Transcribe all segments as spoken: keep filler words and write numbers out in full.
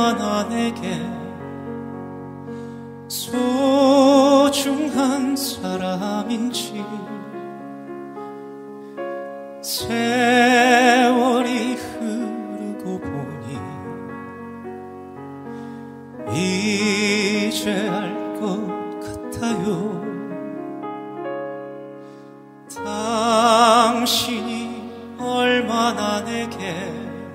얼마나 내게 소중한 사람인지 세월이 흐르고 보니 이제 알 것 같아요. 당신이 얼마나 내게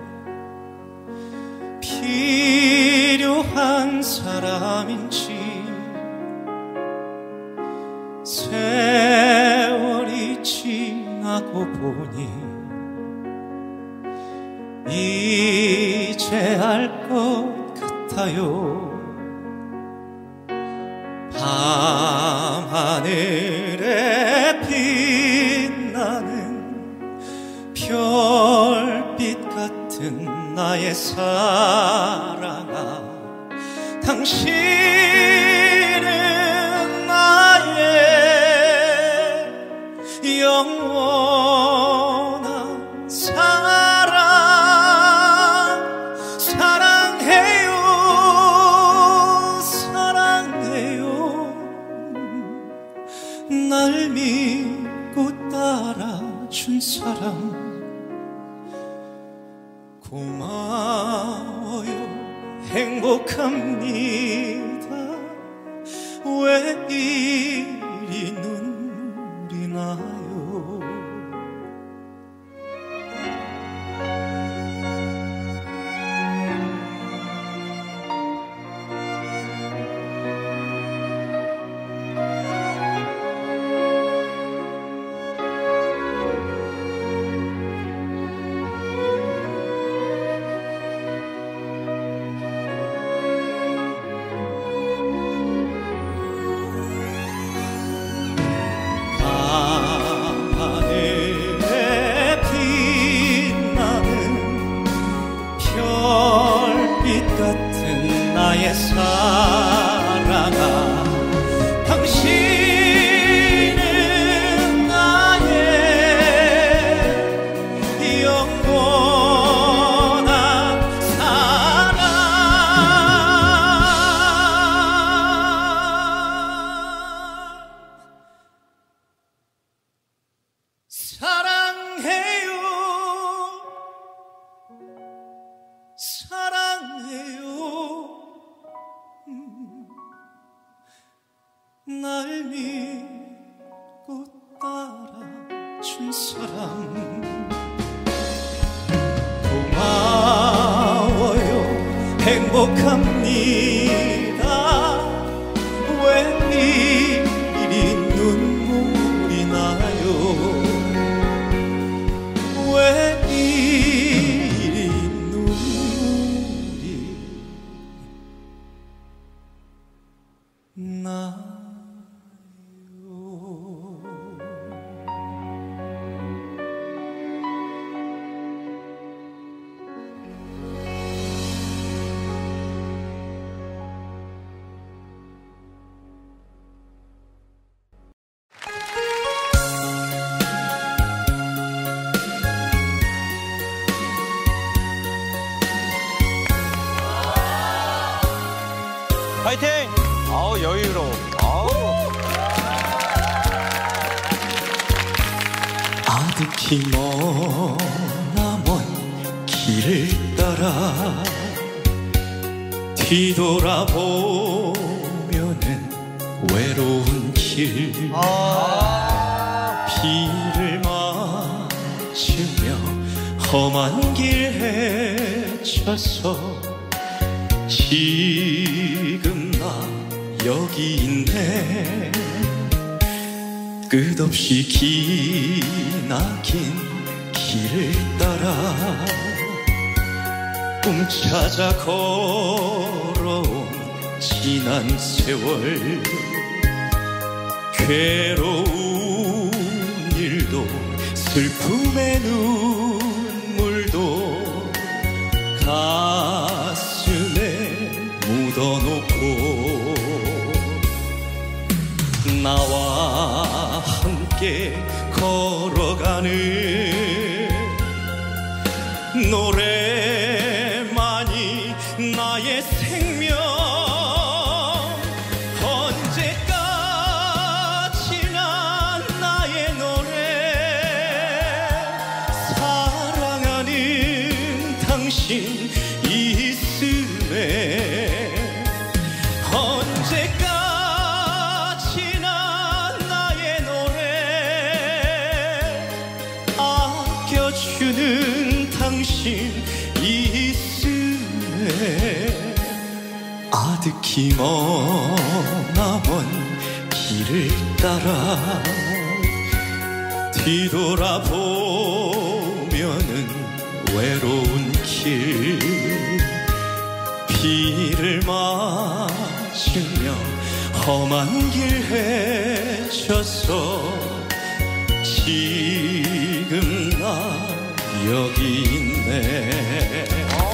필요한 사람인지 세월이 지나고 보니 이제 알 것 같아요. 밤하늘에 빛나는 별빛 같은 나의 사랑아, 당신은 나의 영원한 사랑. 사랑해요, 사랑해요. 날 믿고 따라준 사람 고마워요. 행복합니다. 왜 이리 눈물이 나요? 나의 사랑아, 당신은 나의 영원한 사랑. 사랑해요, 사랑해요. 날 믿고 따라준 사람 고마워요. 행복합니다. 왜 이리 눈물이 나요? 왜 이리 눈물이 나요? 파이팅! 아우 여유로워. 아우. 아득히 머나먼 길을 따라 뒤돌아보면은 외로운 길. 아 비를 맞으며 험한 길 헤쳐서 지금 나 여기 있네. 끝없이 기나긴 길을 따라 꿈 찾아 걸어온 지난 세월. 괴로운 일도 슬픔의 눈물도 가슴에 묻어놓고 나와 함께 걸어가는 노래만이 나 나의 생명 언제까지나 나의 노래 사랑하는 당신 있음에 언제까지나 나의 노래 아껴주는 당신 있음에 아득히 머나먼 길을 따라 뒤돌아보면은 외로운 길 비를 맞으며 험한 길 헤쳐서 지금 나 여기 있네.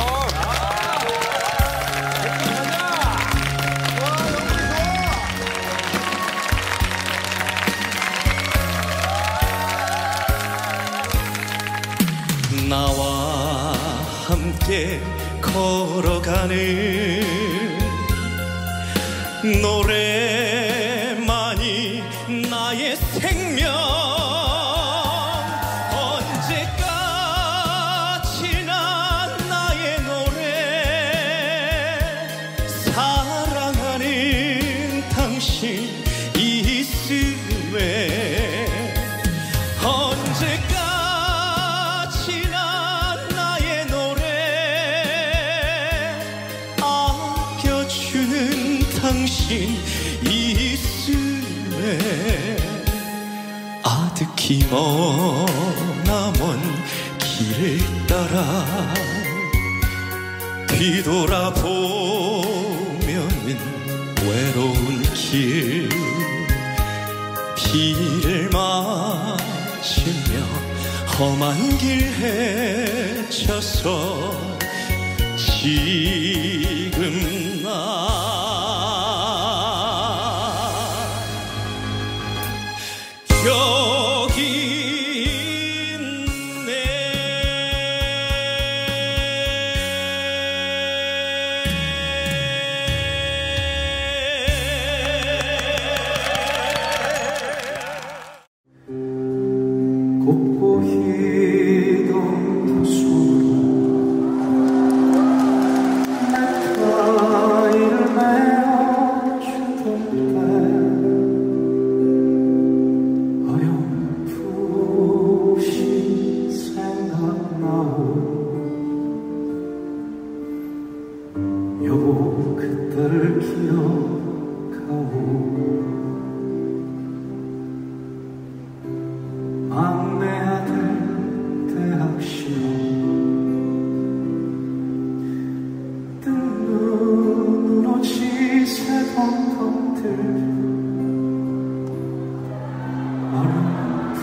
나와 함께 걸어가는 노래만이 나의 생명 언제까지나 나의 노래 사랑하는 당신 있음에 언제까지나 나의 노래 아껴주는 당신 있음에 아득히 머나먼 길을 따라 뒤돌아보면은 외로운 길 비를 맞으며 험한 길 헤쳐서 지금 나 여기 있네. 곱고 희던 도수로 가위를 메어주던 때 어렴풋이 생각나오. 여보 그때를 기억하오. 막내 아들 대학 시험 뜬 눈으로 지새던 것들 어렴풋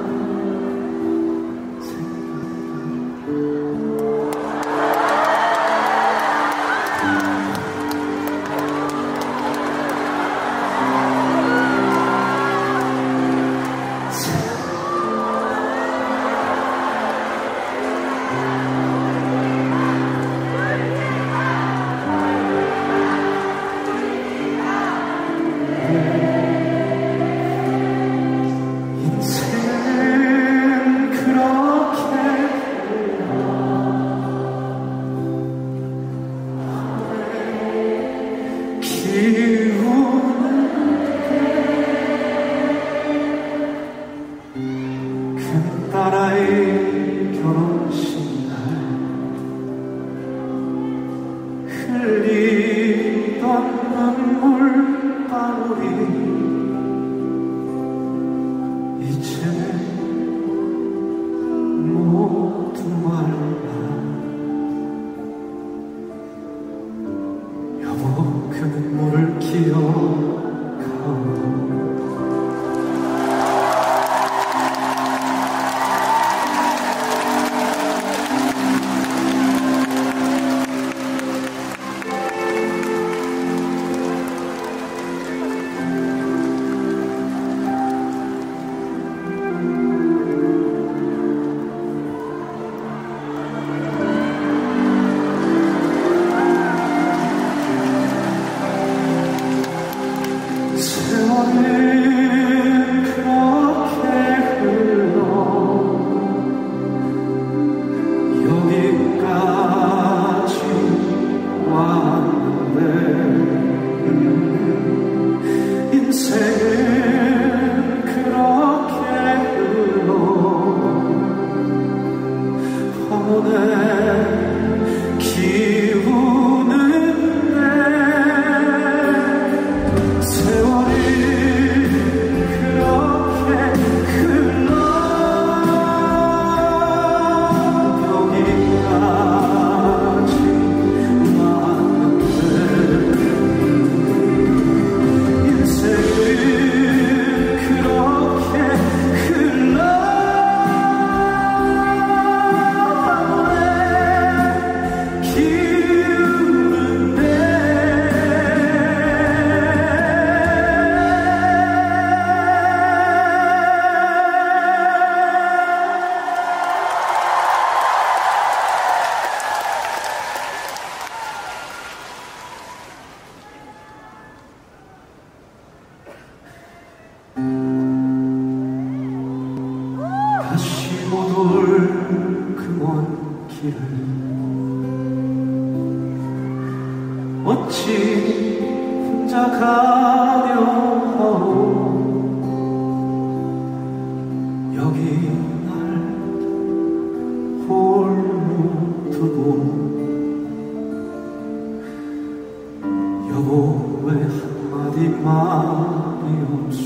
인생은 그렇게 기우는 큰딸아이 결혼식 날 흘리던 눈물방울이 이제 모두 말라. 여보 그 눈물을 기억하오. 길을 어찌 혼자 가려 하오. 여기 날 홀로 두고 여보 왜 한마디 말이 없소.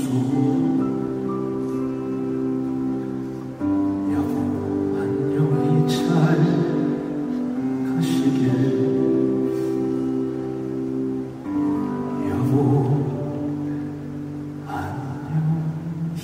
여보 안녕히 잘 가시게. 여보 안녕히.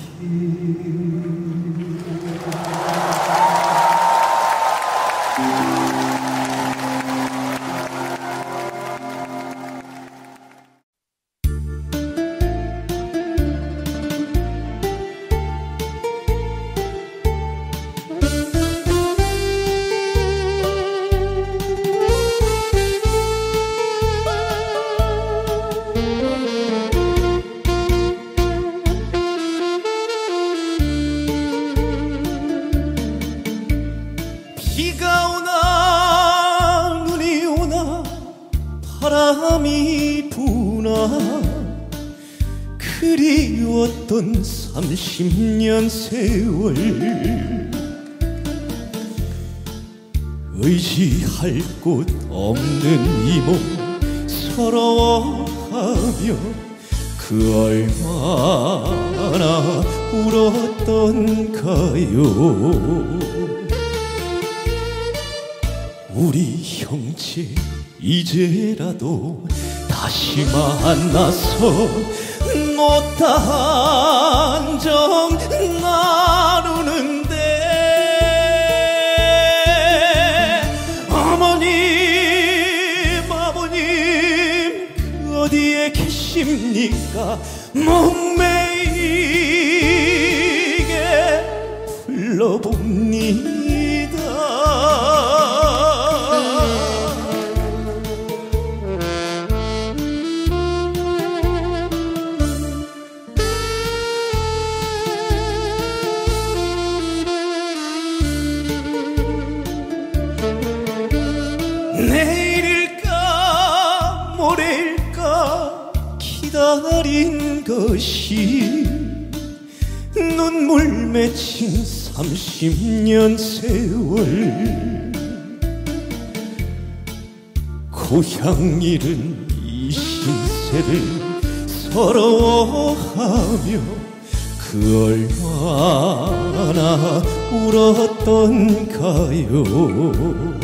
비가 오나 눈이 오나 바람이 부나 그리웠던 삼십 년 세월. 의지할 곳 없는 이 몸 서러워하며 그 얼마나 울었던가요. 우리 형제 이제라도 다시 만나서 못다 한 점 나누는데 어머님 아버님 그 어디에 계십니까. 목매이게 불러봅니다. 내일일까 모레일까 기다린 것이 눈물 맺힌 삼십 년 세월. 고향 잃은 이 신세를 서러워하며 그 얼마나 울었던가요.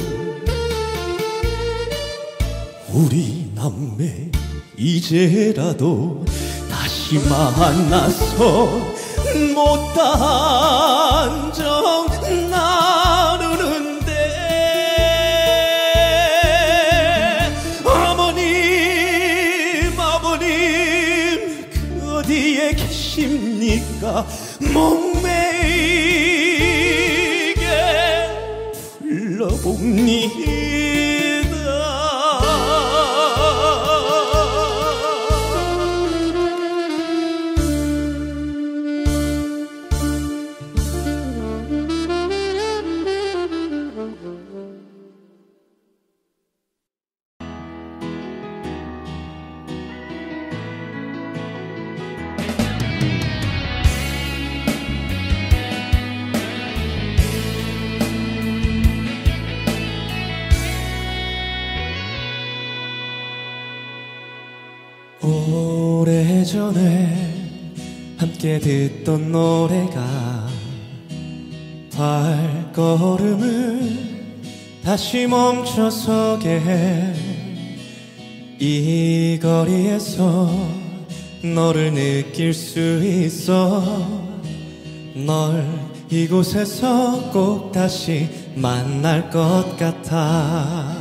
우리 남매 이제라도 다시 만나서 못다 한 점 나누는데 어머님 아버님 그 어디에 계십니까. 목매이게 불러봅니다. 오래전에 함께 듣던 노래가 발걸음을 다시 멈춰서게 해. 이 거리에서 너를 느낄 수 있어. 널 이곳에서 꼭 다시 만날 것 같아.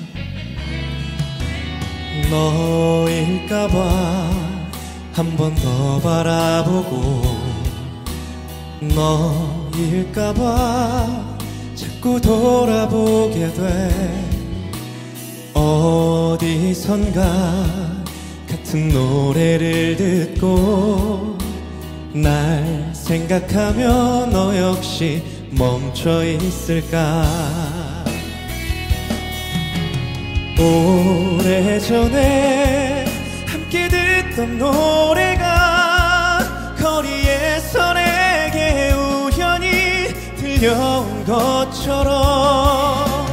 너일까봐 한 번 더 바라보고 너일까봐 자꾸 돌아보게 돼. 어디선가 같은 노래를 듣고 날 생각하며 너 역시 멈춰 있을까. 오래전에 함께 듣던 노래가 거리에서 내게 우연히 들려온 것처럼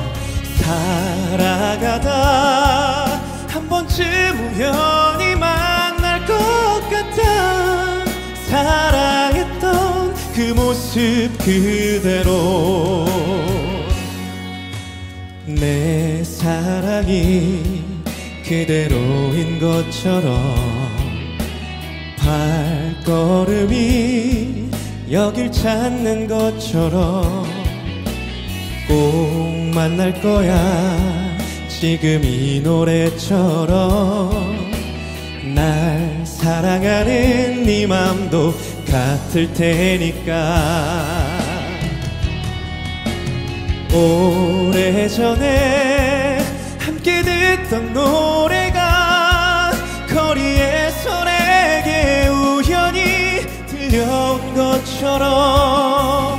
살아가다 한 번쯤 우연히 만날 것 같아 사랑했던 그 모습 그대로 내 사랑이 그대로인 것처럼 발걸음이 여길 찾는 것처럼 꼭 만날 거야 지금 이 노래처럼 날 사랑하는 네 맘도 같을 테니까 오래전에 함께 듣던 노래가 거리에서 내게 우연히 들려온 것처럼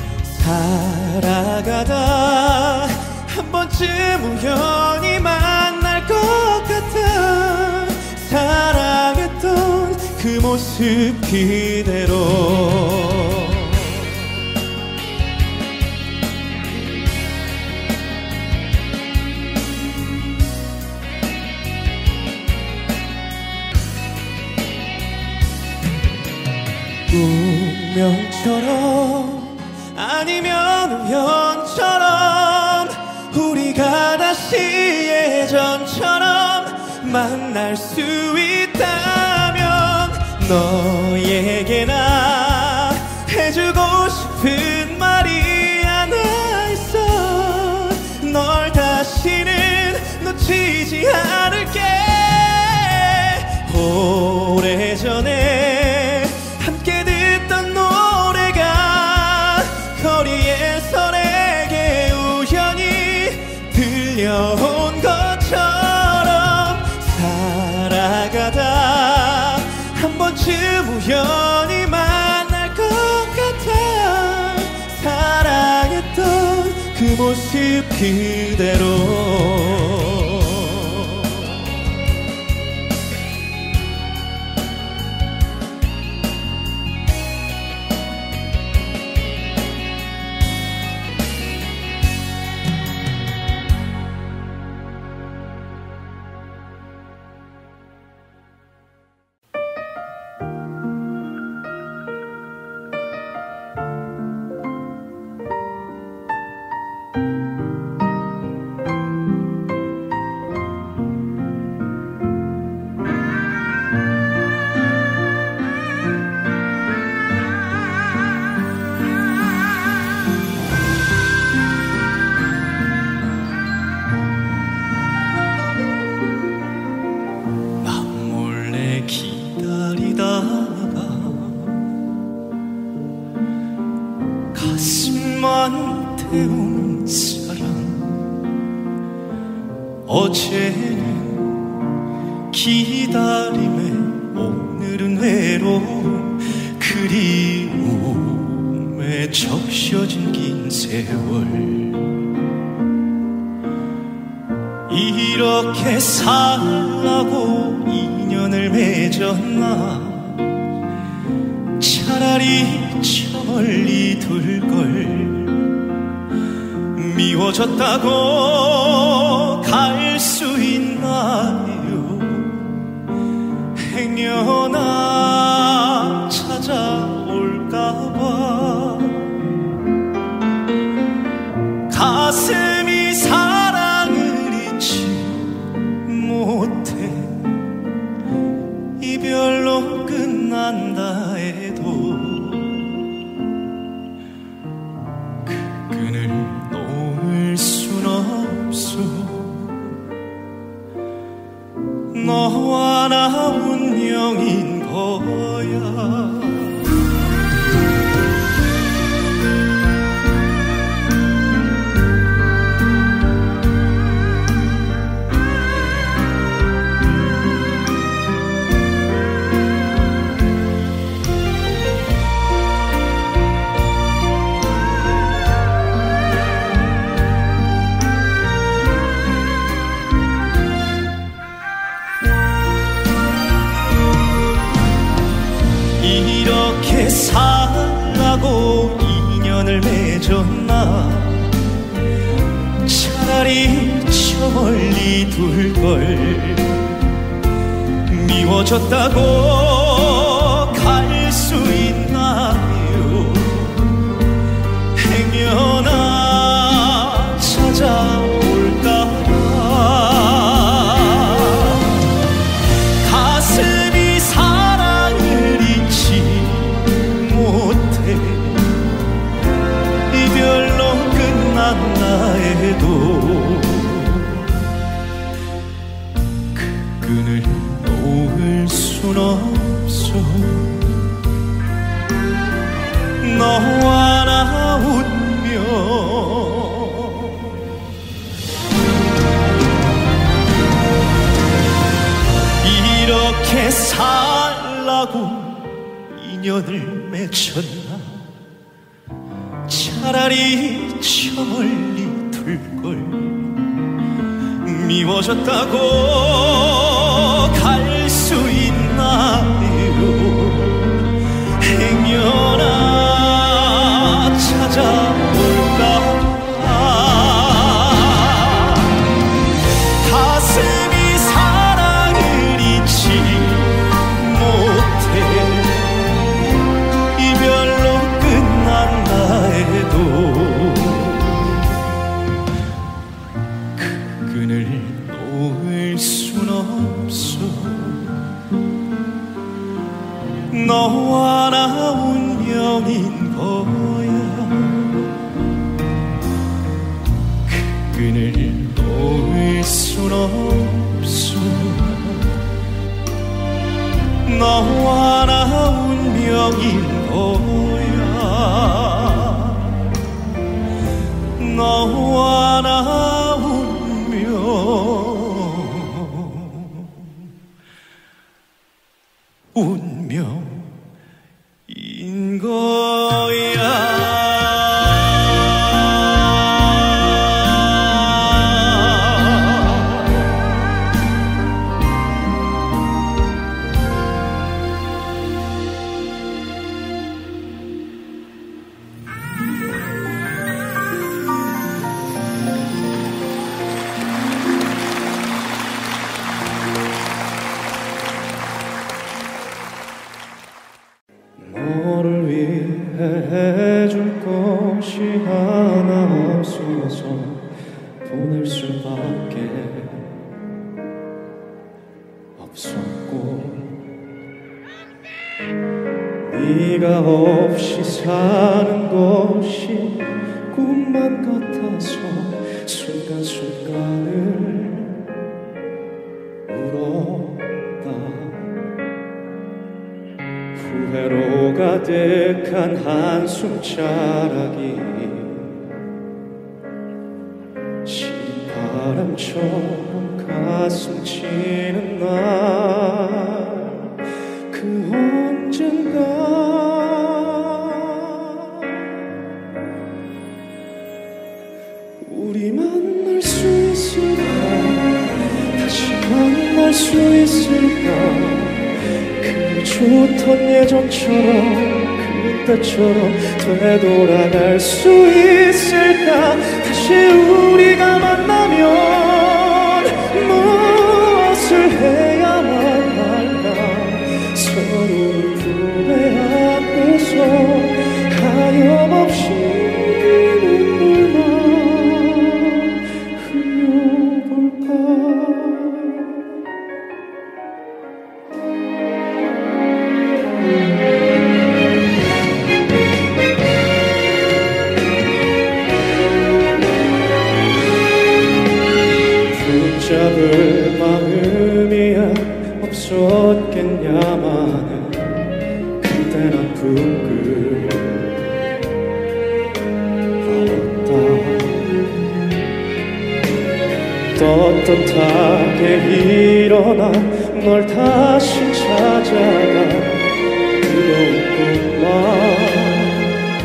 살아가다 한 번쯤 우연히 만날 것 같아 사랑했던 그 모습 그대로 운명처럼 아니면 우연처럼 우리가 다시 예전처럼 만날 수 있다면 너에게나 해주고 싶은 말이 하나 있어 널 다시는 놓치지 않을게 오래전에 함께 듣던 노래가 거리에서 내게 우연히 들려온 것처럼 살아가다 한 번쯤 우연히 만날 것 같아 사랑했던 그 모습 그대로 태우는 사랑 어제는 기다림에 오늘은 외로움 그리움에 적셔진 긴 세월 이렇게 살라고 인연을 맺었나 차라리 저 멀리 둘걸 미워졌다고 갈 수 있나요 행여나 찾아올까봐 가슴이 사랑을 잊지 못해 이별로 끝난다 해도 그 끈을 놓을 순 없어 너와 나 운명인 거야 차라리 저 멀리 둘걸. 미워졌다고 갈 수 있나요? 행여나 찾아올까. 가슴이 사랑을 잊지 못해 이별로 끝났나 해도 그 끈을 놓을 순 없어. 너와 나 운명 이렇게 살라고 인연을 맺었나. 차라리 저 멀리 둘걸. 미워졌다고 갈 수 있나요? 행여나 찾아올까. 가슴이 사랑을 잊지 못해 이별로 끝났나 해도 그 끈을 놓을 순 없어. 너와 나 운명인 거야. 그 끈을 놓을 순 없어. 너와 나 운명인 거야. 너와 나 운명 운명인 거야. 너를 위해 해줄 것이 하나 없어서 보낼 수밖에 없었고, 네가 없이 사는 것이 꿈만 같아서 순간순간을 울었다. 후회로 가득한 한숨자락이 신바람처럼 가슴 치는 날, 그 언젠가 우리 만날 수 있을까. 다시 만날 수 있을까. 그 좋던 예전처럼 그때처럼 되돌아갈 수 있을까. 다시 우리가 만나면 무엇을 해야만 할까. 서로를 품에 안고서 하염없이 눈물만 흘려볼까. 붙잡을 마음이야 없었겠냐마는 그땐 아픈 그 떳떳하게 일어나 널 다시 찾아가. 뜨거운 꿈만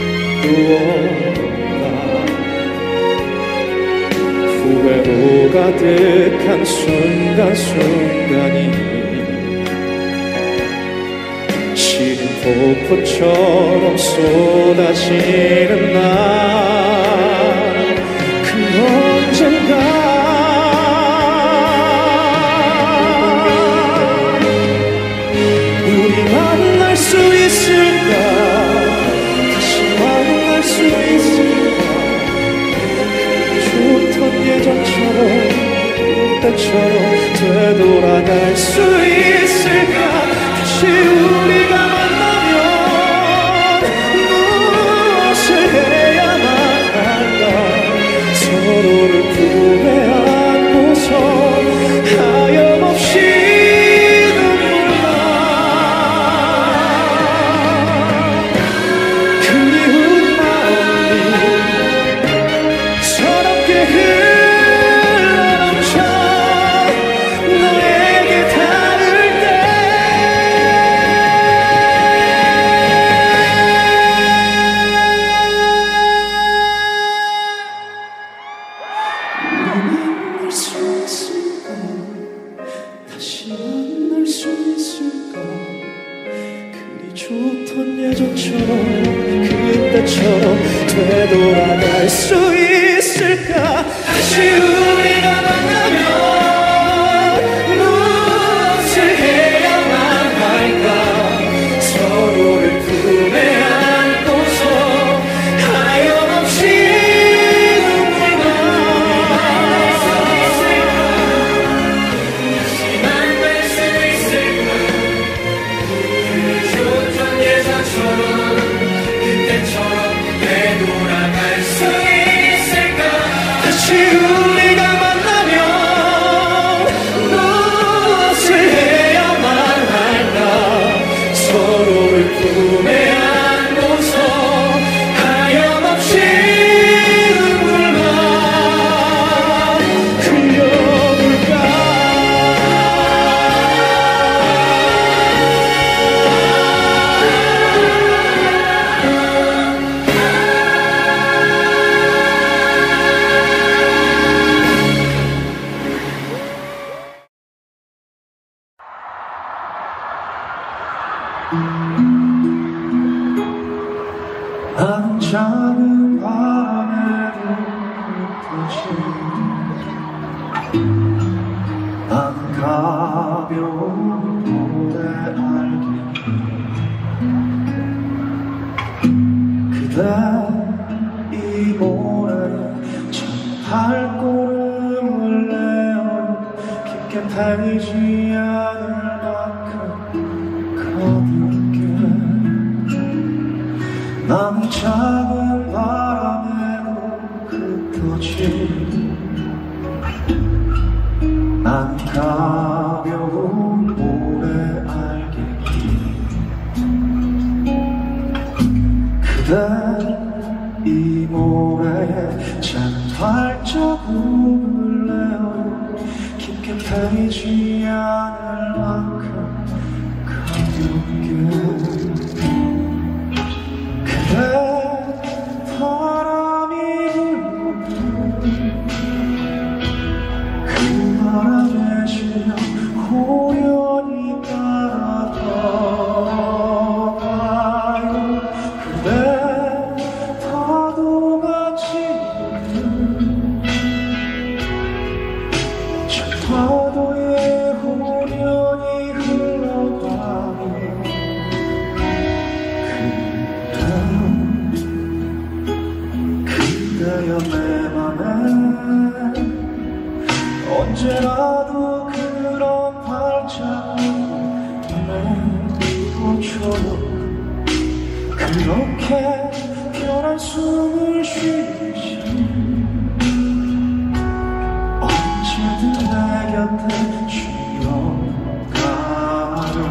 꾸었다. 후회로 가득한 순간순간이 시린 폭포처럼 쏟아지는 날, 그 언젠가 그때처럼 되돌아갈 수 있을까? 다시 우리가 만나면 무엇을 해야만 할까? 서로를 품에 안고서 하염없이 눈물만 그리운 마음이 서럽게 흘러넘쳐 너에게 닿을 때 우리 만날 수 있을까? 다시 만날 수 있을까? 그리 좋던 예전처럼 그때처럼 되돌아갈 수 있을까? 다시 우리가 만나면 무엇을 해야만 할까? 서로를 품에 안고서 하염없이 눈물만 다시 만날 수 있을까? 그리 좋던 예전처럼 그때처럼 되돌아갈 수 있을까? 다시 우리가 만나면 무엇을 해야만 할까? 서로를 품에 안고서 하염없이 눈물만 흘려볼까? 나는 작은 바람에도 흩어진 나는 가벼운 모래알기 그대 이 모래에 참 발걸음을 내어 깊게 패이지 않을 만큼 가볍게 나는 작은 바람에도 흩어진 난 가벼운 모래알갱이 그대 이 모래에 작은 발자국을 내어 깊게 패이지 않을 만큼 가볍게 그래 바람이 불면 그 바람에 실려 호련히 따라가요 그래 파도같이 저 파도에 호련히 흘러가요 그대여 내 맘에 언제라도 그런 발자국을 내어줘요 그렇게 편한 숨을 쉬듯이 언제든 내 곁에 쉬어가요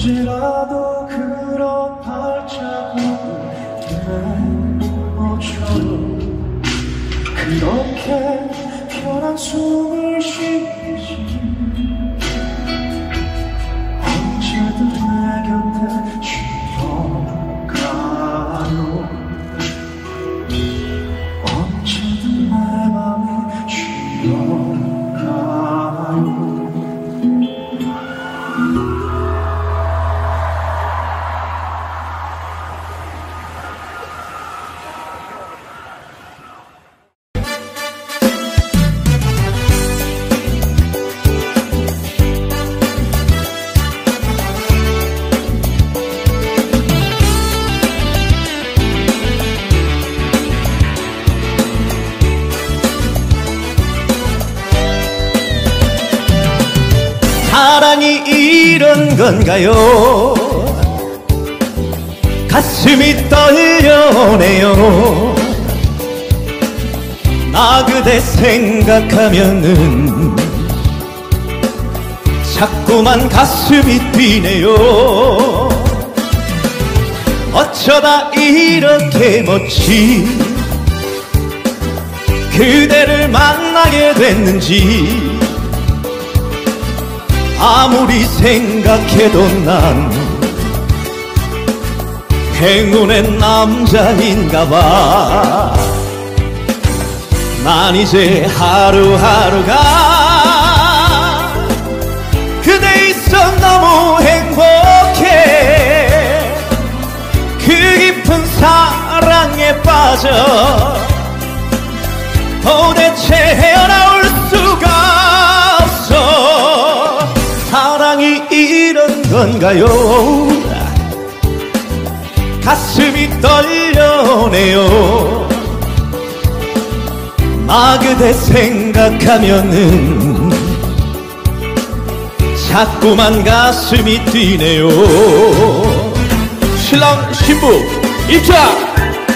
언제라도 그런 발자국을 내어줘요. 그렇게 편한 숨을 쉬지. 언제든 내 곁에 쉬어가요. 언제든 내 맘에 쉬어가요. 사랑이 이런 건가요? 가슴이 떨려오네요. 나 그대 생각하면은 자꾸만 가슴이 뛰네요. 어쩌다 이렇게 멋진 그대를 만나게 됐는지 아무리 생각해도 난 행운의 남자인가봐. 난 이제 하루하루가 그대 있어 너무 행복해. 그 깊은 사랑에 빠져 도대체 헤어나올 수가 없어. 사랑이 이런 건가요? 가슴이 떨려오네요. 나 그대 생각하면은 자꾸만 가슴이 뛰네요. 신랑 신부 입장!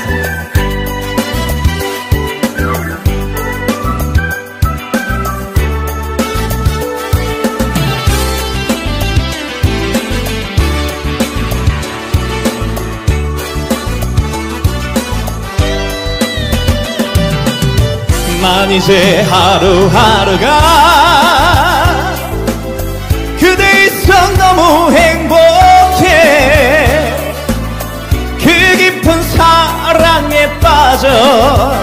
난 이제 하루하루가 그대 있어 너무 행복해. 그 깊은 사랑에 빠져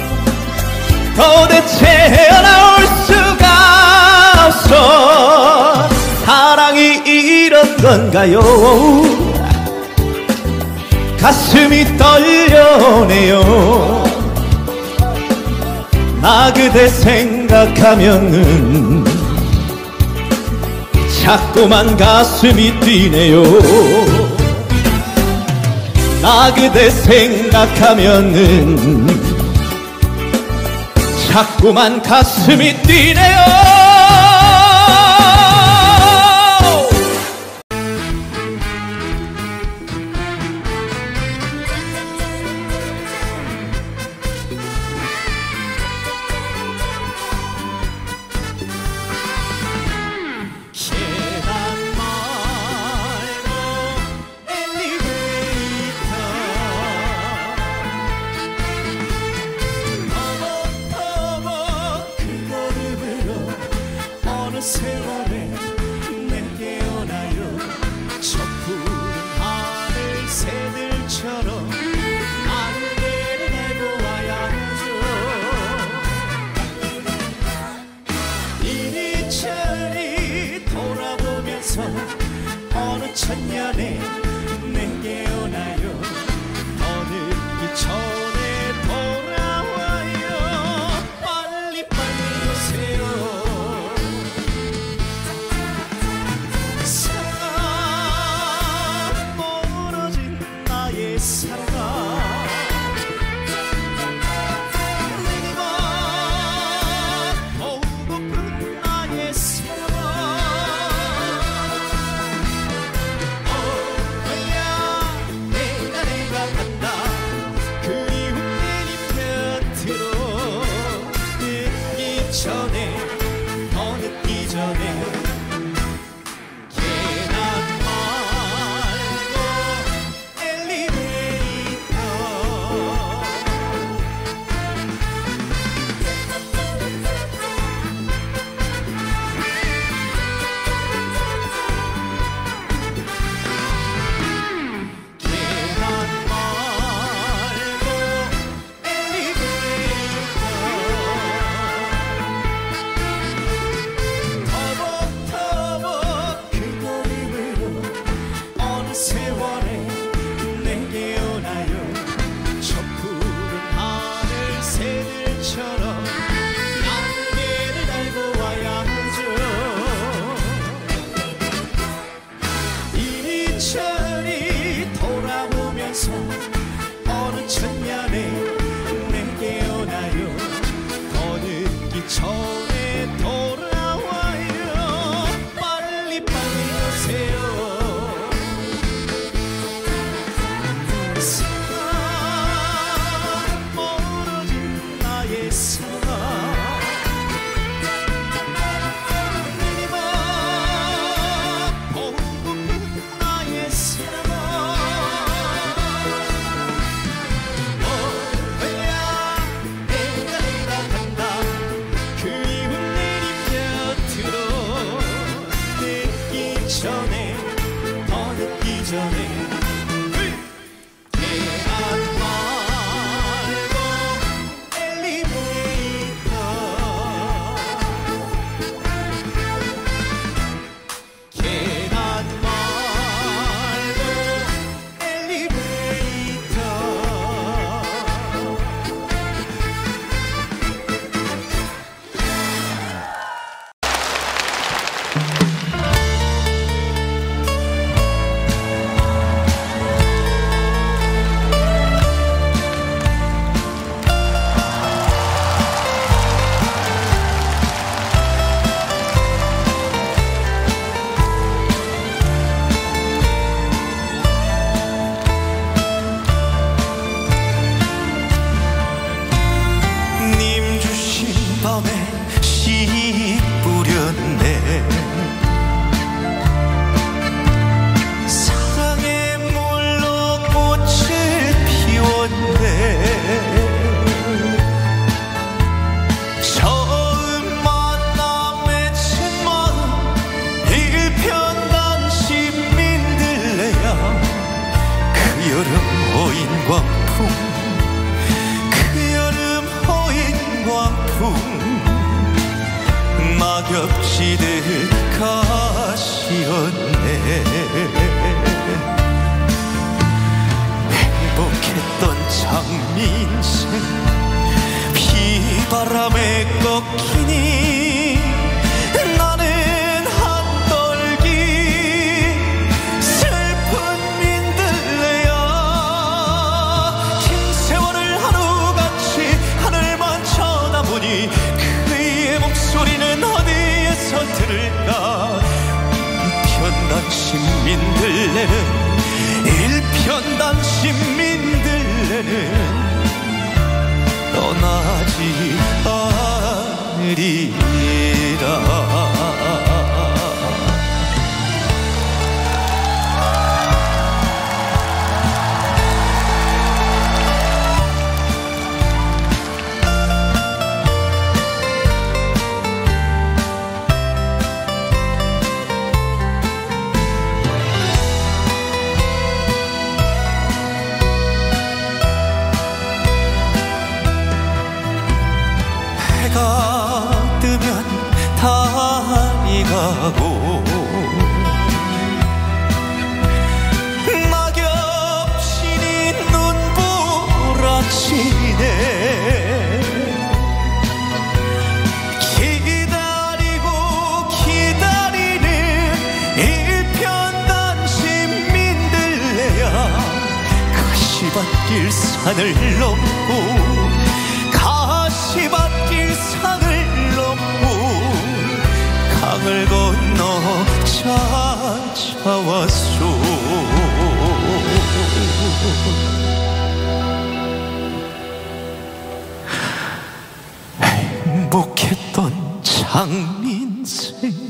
도대체 헤어나올 수가 없어. 사랑이 이런 건가요? 가슴이 떨려오네요. 나 그대 생각하면은 자꾸만 가슴이 뛰네요. 나 그대 생각하면은 자꾸만 가슴이 뛰네요. 세월에 내게 오나요. 저 푸른 하늘 새들처럼 안개를 내고 와야죠. 이리저리 돌아보면서 어느 천년에 내게 오나요. 더 늦기 전에 돌아와요. 빨리 빨리 오세요. 전에 더 늦기 전에 계란말이 천년에 내게 오나요 더 늦기 전에 돌아와요 빨리 빨리 오세요 사랑 멀어진 나의 사랑 전에 더 늦기 전에 계단 말고 엘리베이터 계단 말고 엘리베이터 밤에 씨 뿌렸네 사랑의 물로 꽃을 피웠네 처음 만남의 첫 마음 일편단심 민들레야 그 여름 호인 광풍 그 여름 호인 광풍 막엽지듯 가시었네 행복했던 장민생 비바람에 꺾이니 나는 한떨기 슬픈 민들레야 긴 세월을 하루같이 하늘만 쳐다보니 그의 목소리는 어디에서 들을까 일편단심 민들레는 일편단심 민들레는 떠나지 않으리라 해가 뜨면 달이 가고 낙엽신이 눈보라치네 기다리고 기다리는 일편단심 민들레야 가시밭길 산을 넘고 가시밭길 산을 넘고 강을 건너 찾아왔소 행복했던 장민생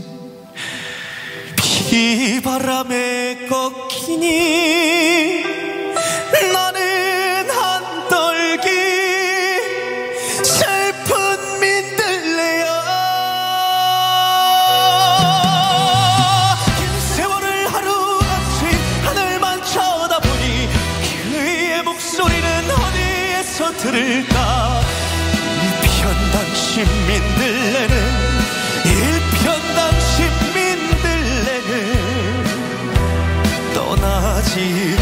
비바람에 꺾이니 나는 한떨기 슬픈 민들레야 긴 세월을 하루같이 하늘만 쳐다보니 그의 목소리는 어디에서 들을까 일편단심 민들레는 일편단심 민들레는 떠나지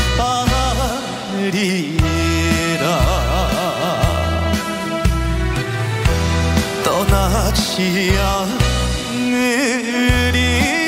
않으리라 떠나지 않으리라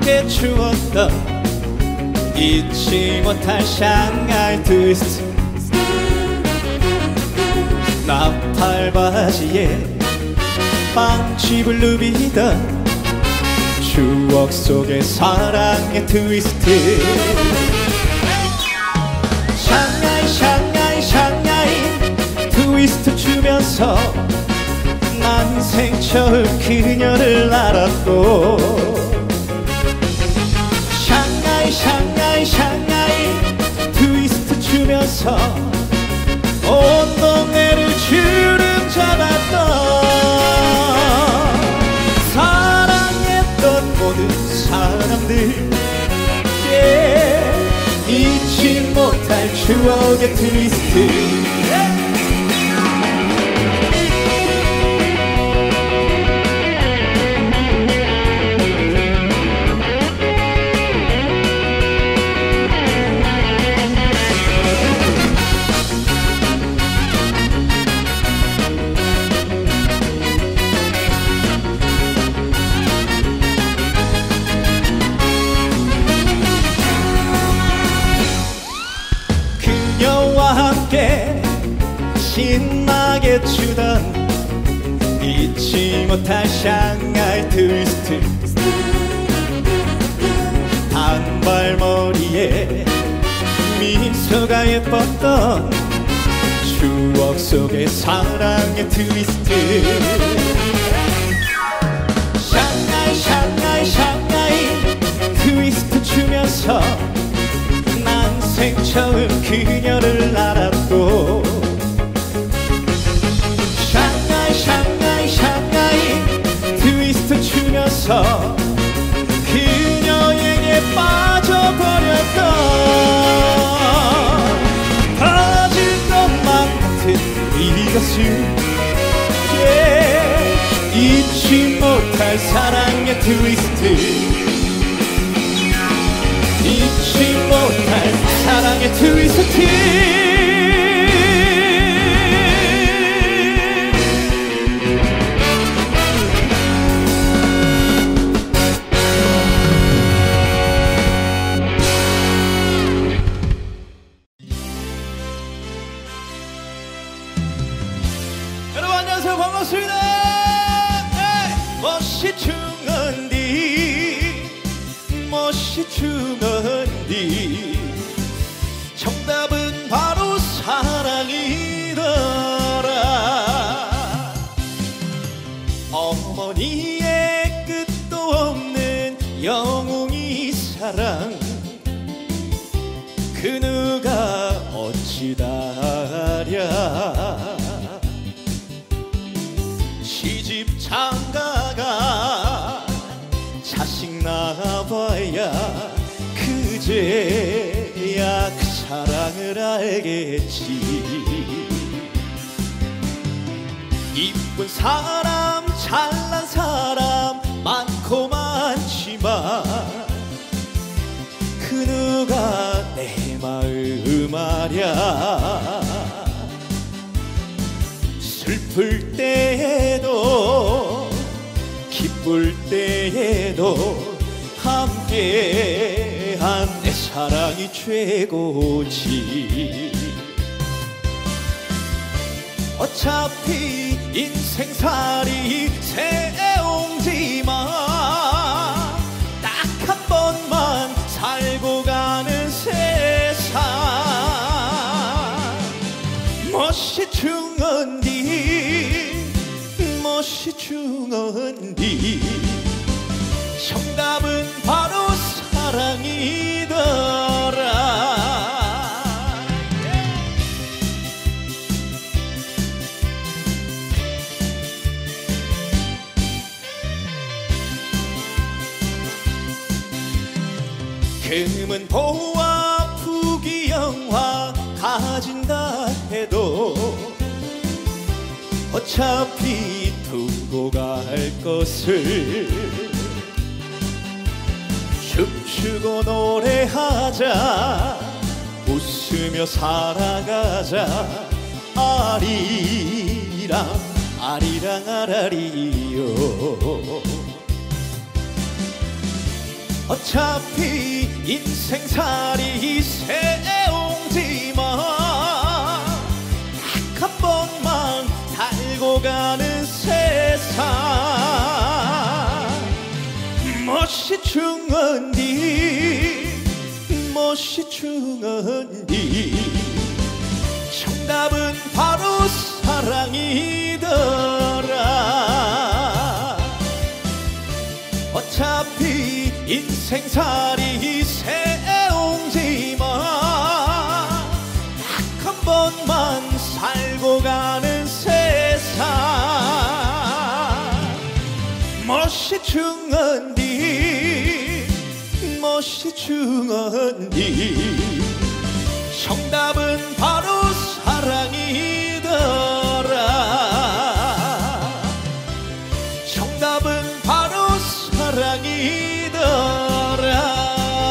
함께 추었던 잊지 못할 샹하이 트위스트. 나팔바지에 빵집을 누비던 추억 속의 사랑의 트위스트. 샹하이 샹하이 샹하이 트위스트 추면서 난 생처음 그녀를 알았고, 샹하이 샹하이 샹하이 트위스트 추면서 온 동네를 주름 잡았던, 사랑했던 모든 사람들, yeah. 잊지 못할 추억의 트위스트. yeah. 신나게 추던 잊지 못할 샹하이 트위스트. 단발머리에 미소가 예뻤던 추억 속의 사랑의 트위스트. 샹하이 샹하이 샹하이 트위스트 추면서 난 생처음 그녀를 알았고, 샹하이 샹하이 트위스트 추면서 그녀에게 빠져버렸던, 터질 것만 같은 이 가슴, yeah. 잊지 못할 사랑의 트위스트. 잊지 못할 사랑의 트위스트. 반갑습니다. 멋이 중언디 멋이 중언디 정답은 바로 사랑이더라. 어머니의 끝도 없는 영웅이 사랑, 그 누가 어찌 다랴. 시집 장가가 자식 낳아봐야 그제야 그 사랑을 알겠지. 이쁜 사람 잘난 사람 많고 많지만 그 누가 내 마음 알랴. 슬플 때에도 기쁠 때에도 함께한 내 사랑이 최고지. 어차피 인생살이 새옹지만 딱 한 번만 살고 가는 세상. 멋이 중언디 멋이 중언디 정답은 바로 사랑이더라. 금은 보화 부귀영화 가진다 해도 어차피 두고 갈 것을 춤추고 노래하자 웃으며 살아가자. 아리랑 아리랑 아라리요. 어차피 인생살이 세옹지만 딱 한 번만 살고 가는 세상 멋이 중언니 멋이 중언니 정답은 바로 사랑이더라 어차피 인생살이 세옹지만 딱 한 번만 살고 가는 세상 멋이 중언니 멋이 중언니 정답은 바로 사랑이더라 정답은 바로 사랑이더라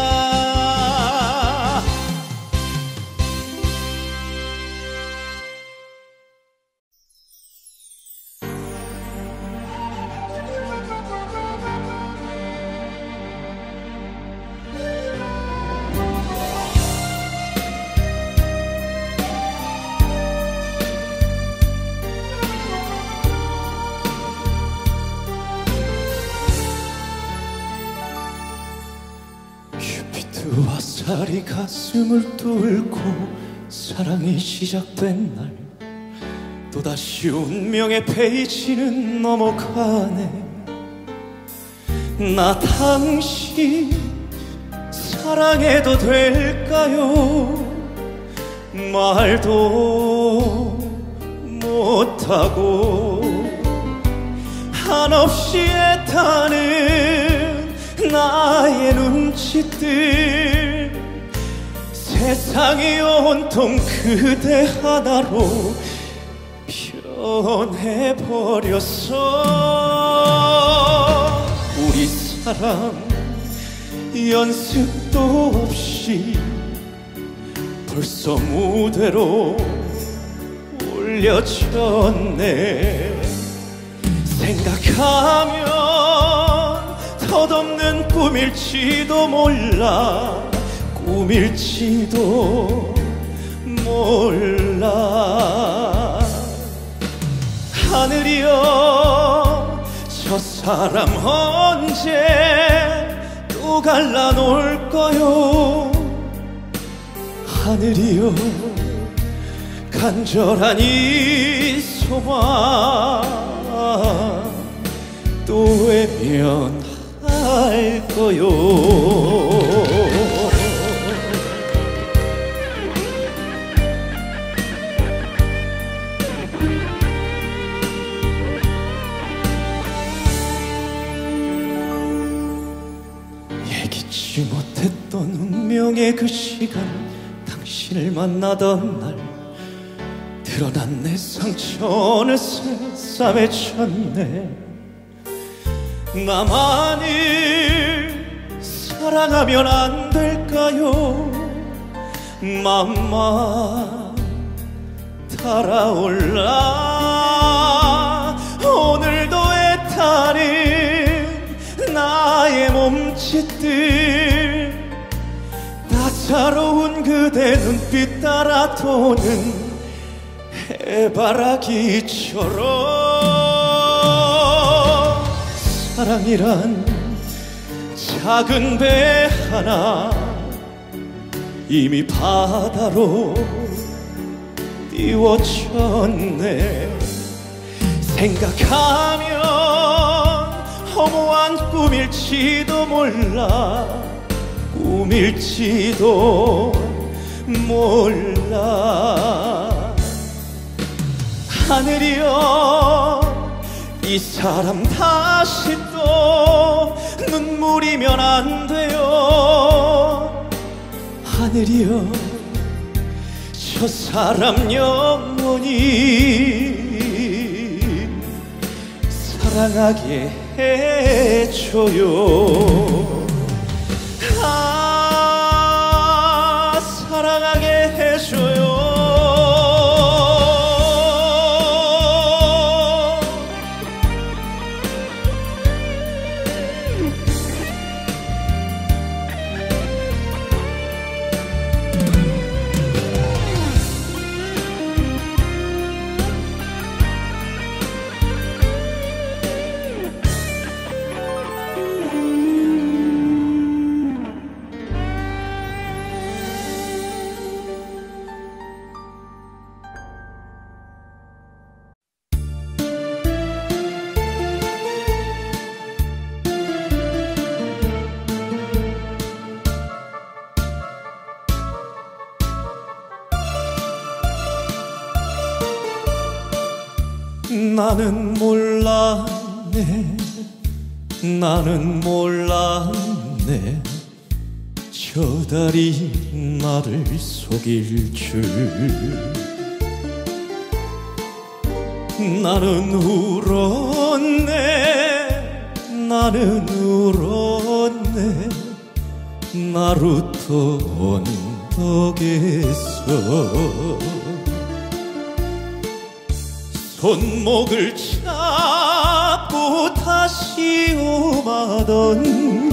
화살이 가슴을 뚫고 사랑이 시작된 날 또다시 운명의 페이지는 넘어가네 나 당신 사랑해도 될까요 말도 못하고 한없이 애타는 나의 눈짓들 세상이 온통 그대 하나로 변해버렸어 우리 사랑 연습도 없이 벌써 무대로 올려졌네 생각하면 덧없는 꿈일지도 몰라 꿈일지도 몰라 하늘이여 저 사람 언제 또 갈라놓을 거요 하늘이여 간절한 이 소망 또 외면할 거요 예기치 못했던 운명의 그 시간 당신을 만나던 날 드러난 내 상처는 새싸매졌네 나만을 사랑하면 안 될까요 맘만 달아올라 오늘도 애타는 나의 몸짓들 따사로운 그대 눈빛 따라 도는 해바라기처럼 사랑이란 작은 배 하나 이미 바다로 띄워졌네 생각하면 허무한 꿈일지도 몰라 꿈일지도 몰라 하늘이여 이 사람 다시 또 눈물이면 안 돼요 하늘이여 저 사람 영원히 사랑하게 해줘요 아 사랑하게 해줘요 나는 몰랐네 나는 몰랐네 저 달이 나를 속일 줄 나는 울었네 나는 울었네 나루토 언덕에서 손목을 잡고 다시 오마던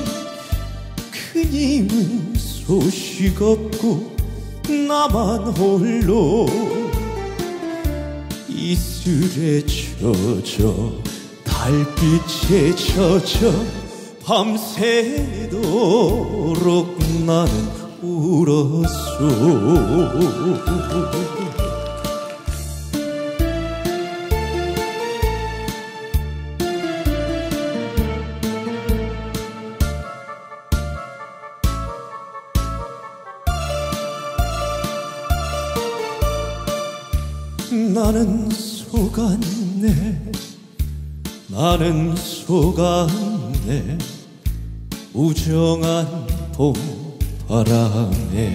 그님은 소식 없고 나만 홀로 이슬에 젖어 달빛에 젖어 밤새도록 나는 울었소 나는 속았네 나는 속았네 우정한 봄바람에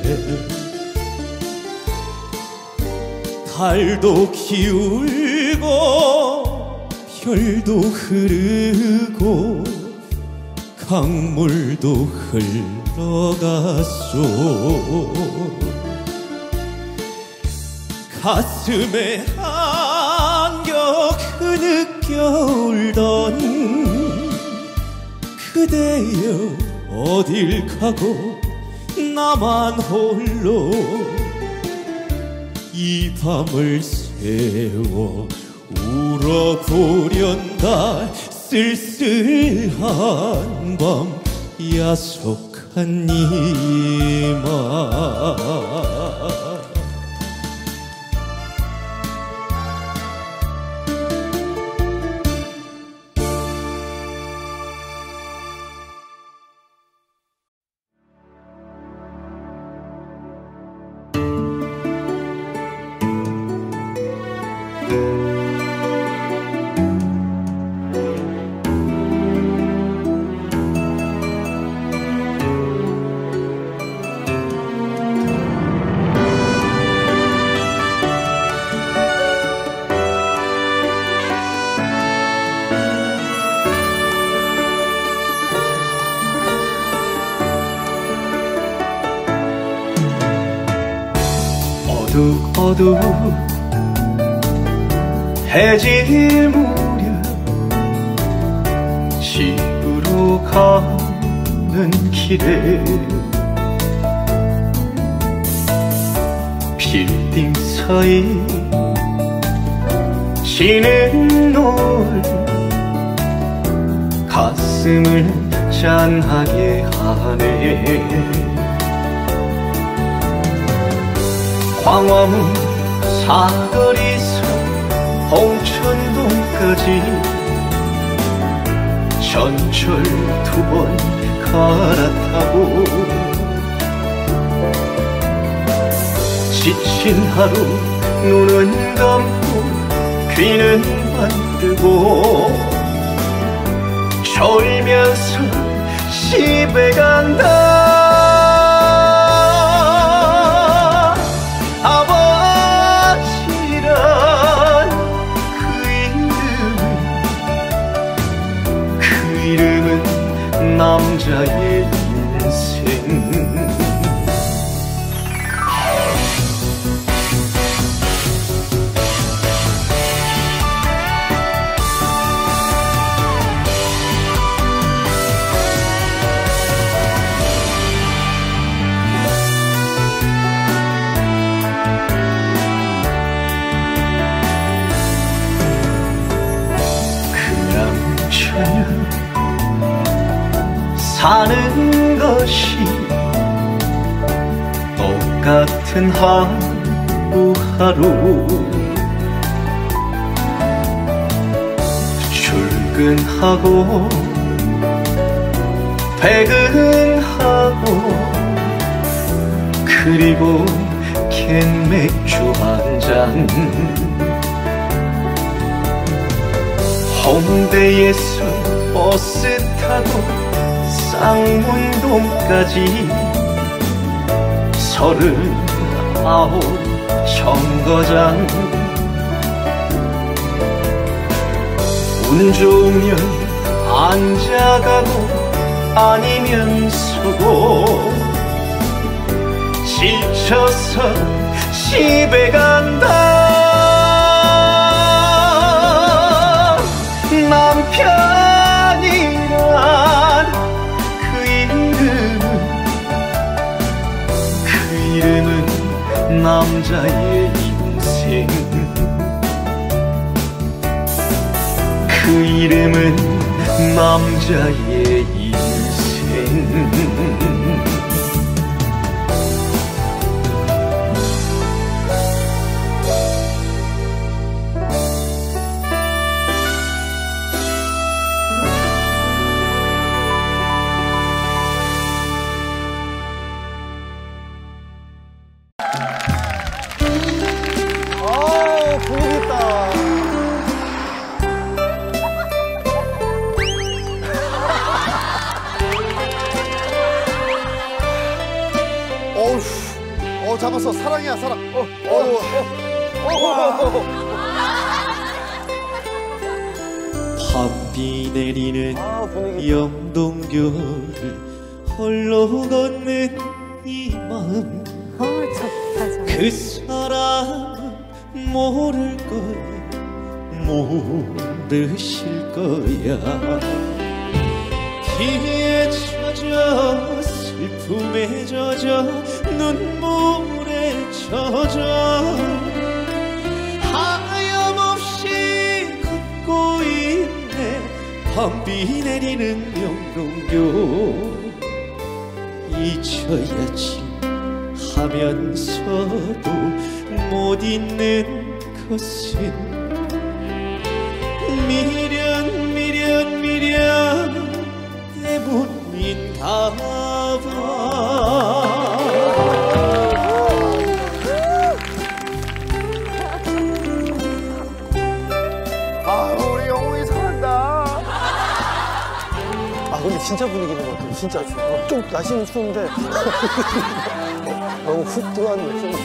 달도 기울고 별도 흐르고 강물도 흘러갔소 가슴에 안겨 흐느껴 울던 그대여 어딜 가고 나만 홀로 이 밤을 새워 울어보련다 쓸쓸한 밤 야속한 이맘 어둑어둑 해질 무렵 집으로 가는 길에 빌딩 사이 지는 노을 가슴을 짠하게 하네 광화문 사거리에서 홍천동까지 전철 두 번 갈아타고 지친 하루 눈은 감고 귀는 반뜨고 졸면서 집에 간다 아버지란 그 이름은 그 이름은 남자의 인생 사는 것이 똑같은 하루하루 출근하고 퇴근하고 그리고 캔 맥주 한 잔 홍대에서 버스 타고 쌍문동까지 서른아홉 정거장 운 좋으면 앉아가고 아니면 서고 지쳐서 집에 간다. 남편이란 그 이름은 그 이름은 남자의 인생 그 이름은 남자의 인생 어 잡았어. 사랑이야 사랑. 어, 어, 어, 어, 어. 밤비 내리는 아, 영동교를 홀로 걷는 이 마음 어, 좋다, 좋다. 그 사람은 모를 거야 모르실 거야 기에 젖어 슬픔에 젖어 눈물에 젖어 하염없이 걷고 있네 밤비 내리는 영동교 잊혀야지 하면서도 못 잊는 것은 미련 미련 미련 때문인가 봐. 아 우리 영웅이 잘한다. 아 근데 진짜 분위기 있는 것 같아. 진짜 좀 날씨는 추운데 너무 훅 들어왔네. 좀.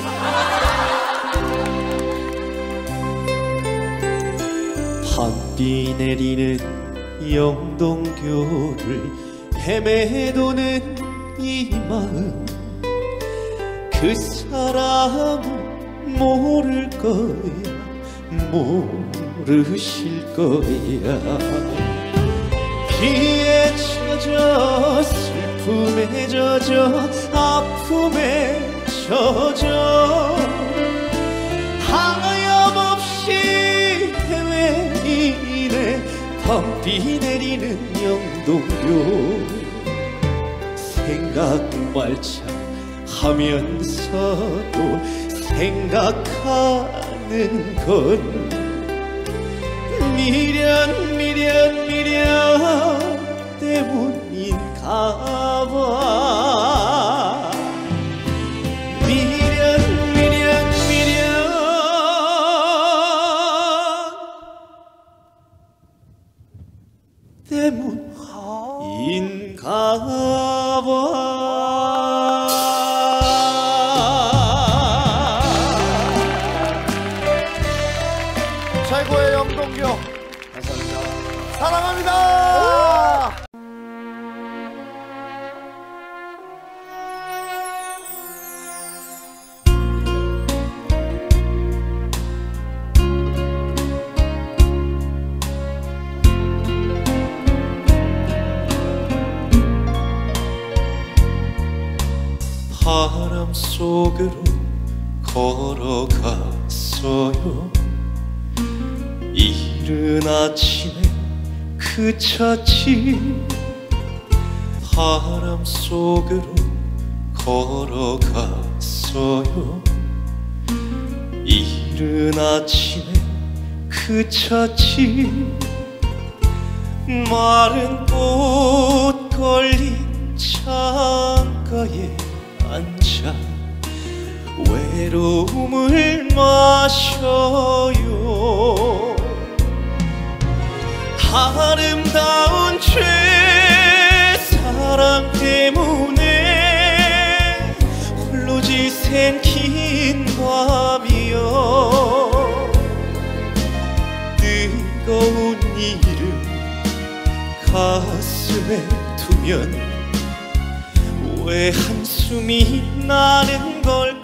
밤비 내리는 영동교를 헤매도는 이 마음 그 사람은 모를 거야 모르실 거야 비에 젖어 슬픔에 젖어 아픔에 젖어 하염없이 헤매이네 밤비 내리는 영동교 생각 말자 하면서도 생각하는 건 미련 미련 미련 때문인가 봐 미련 미련 미련 때문인가 봐 최고의 영동교 감사합니다. 사랑합니다. 바람 속으로 걸어갔어요 이른 아침에 그쳤지 바람 속으로 걸어갔어요 이른 아침에 그쳤지 마른 꽃 걸린 창가에 앉아 외로움을 마셔요 뜨거운 이름 가슴에 두면 왜 한숨이 나는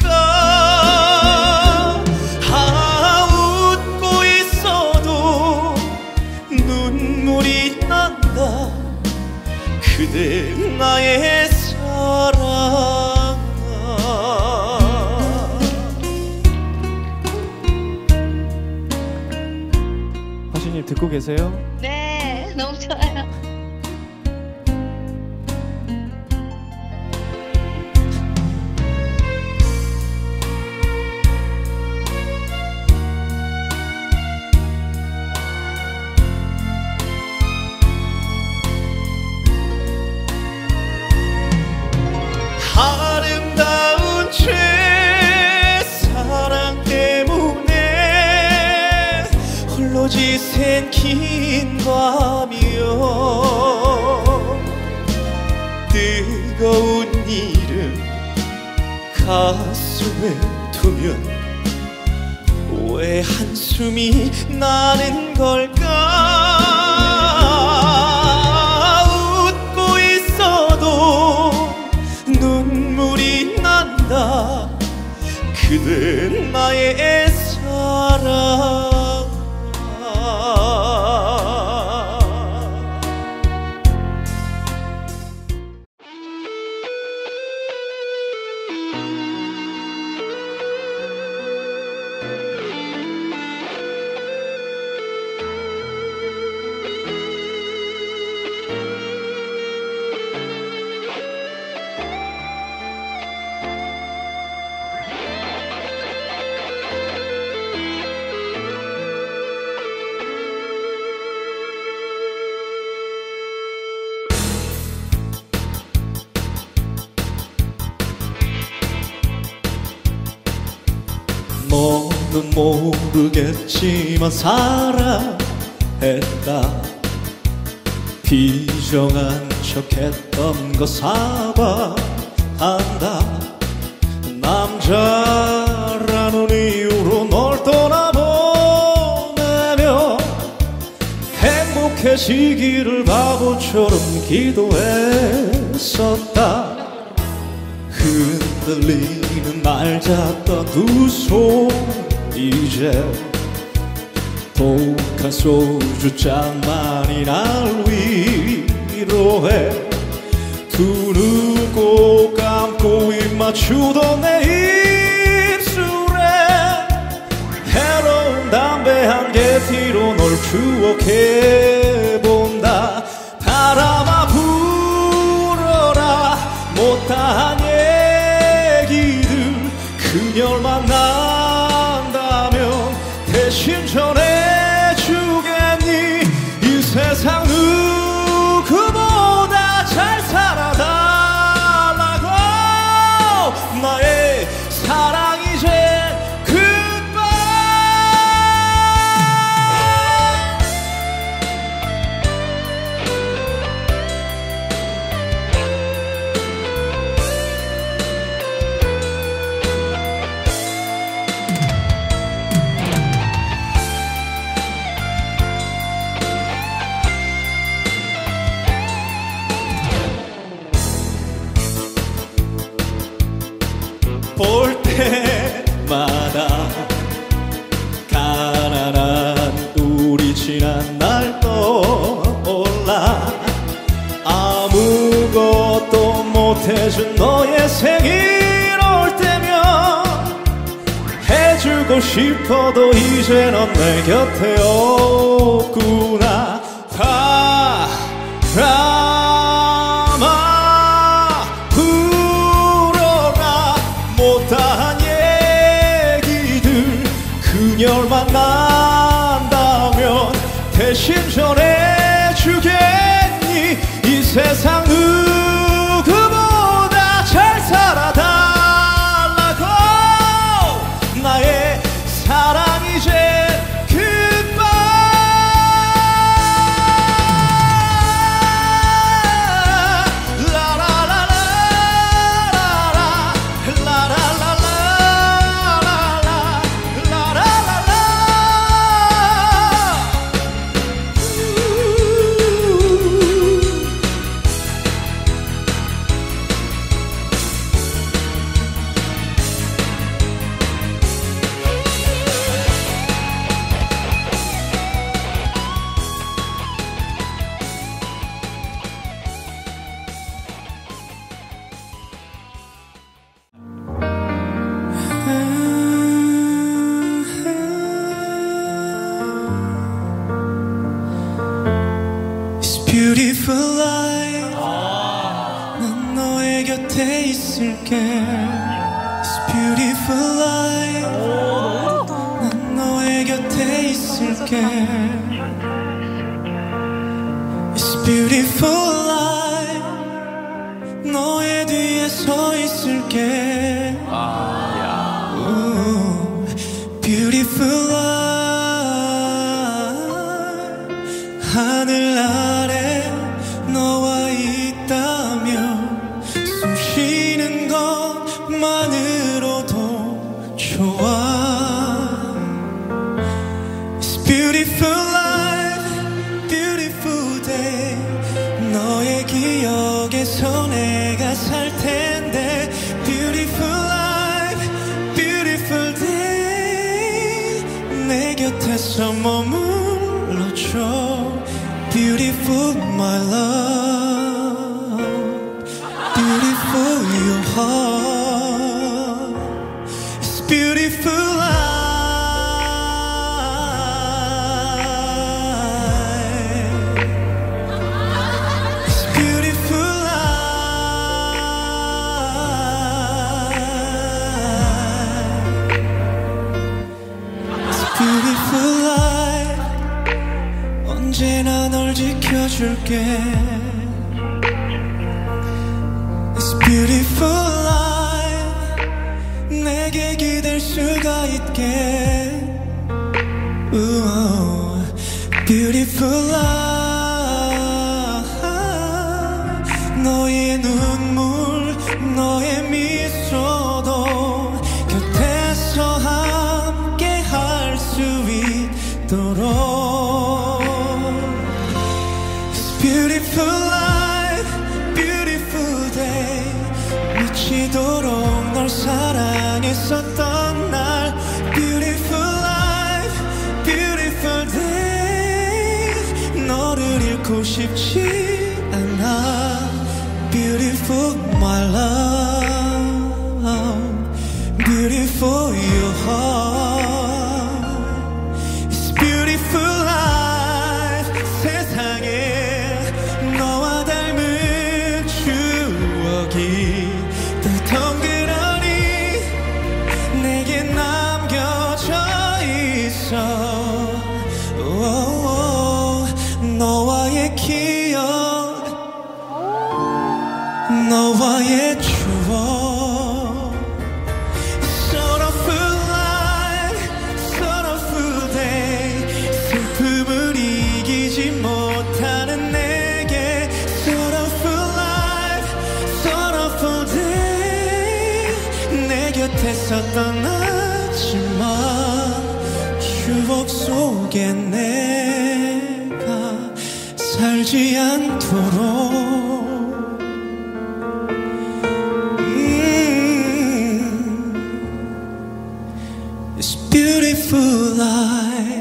걸까? 아, 웃고 있어도 눈물이 난다. 그대 나의 사랑아. 하슈님 듣고 계세요? 네, 너무 좋아요. 아름다운 죄 사랑 때문에 홀로 지샌 긴 밤이여 뜨거운 이름 가슴에 두면 왜 한숨이 나는 걸까? 웃고 있어도 눈물이 난다. 그대 나의 사랑아. 너는 모르겠지만 사랑했다. 비정한 척했던 거 사과한다. 남자라는 이유로 널 떠나보내며 행복해지기를 바보처럼 기도했었다. 흔들리는 날 잡던 두 손 이제 독한 소주잔만이 날 위로해. 두 눈 꼭 감고 입 맞추던 내 입술에 해로운 담배 한 개 뒤로 널 추억해본다. 바람아 불어라 못다한 얘기들. 그녀를 만난다면 대신 전해주겠니? 이 세상 누구보다 잘 살아달라고. 나의 사랑 이제 볼 때마다 가난한 우리 지난 날 떠올라. 아무것도 못해준 너의 생일 올 때면 해주고 싶어도 이제 넌 내 곁에 없구나. 바람아 불어라 못다한 얘기들. 그녀를 만난다면 대신 전해주겠니? 이 세상 누구보다 잘 살아달라고. 나의 사랑 이제 beautiful life. 난 너의 곁에 있을게. It's beautiful life. 난 너의 곁에 있을게. It's beautiful life. 너의 뒤에 서 있을게. Ooh, beautiful life. 하늘 아래 너와 있다면 숨 쉬는 것만으로도 좋아. It's beautiful life, beautiful day. 너의 기억에서 내가 살 텐데. Beautiful life, beautiful day. 내 곁에서 머물러줘. Beautiful my love, beautiful your heart. It's beautiful life. It's beautiful life. It's beautiful life. 언제나 널 지켜줄게. It's beautiful life. 내게 기댈 수가 있게. Ooh, beautiful life. 너의 눈물, 너의 미소도 곁에서 함께 할 수 있도록. Beautiful life, beautiful day. 미치도록 널 사랑했었던 날. Beautiful life, beautiful day. 너를 잃고 싶지 않아. Beautiful my love, beautiful your heart. It's beautiful life. 세상에 너와 닮은 추억이 더 덩그러니 내게 남겨져 있어. 오오오, 너와의 기억, 너와의 추억. Sorrowful life, sorrowful day. 슬픔을 이기지 못하는 내게. Sorrowful life, sorrowful day. 내 곁에서 떠나지마. 추억 속에 내가 살지 않도록. mm. It's beautiful life.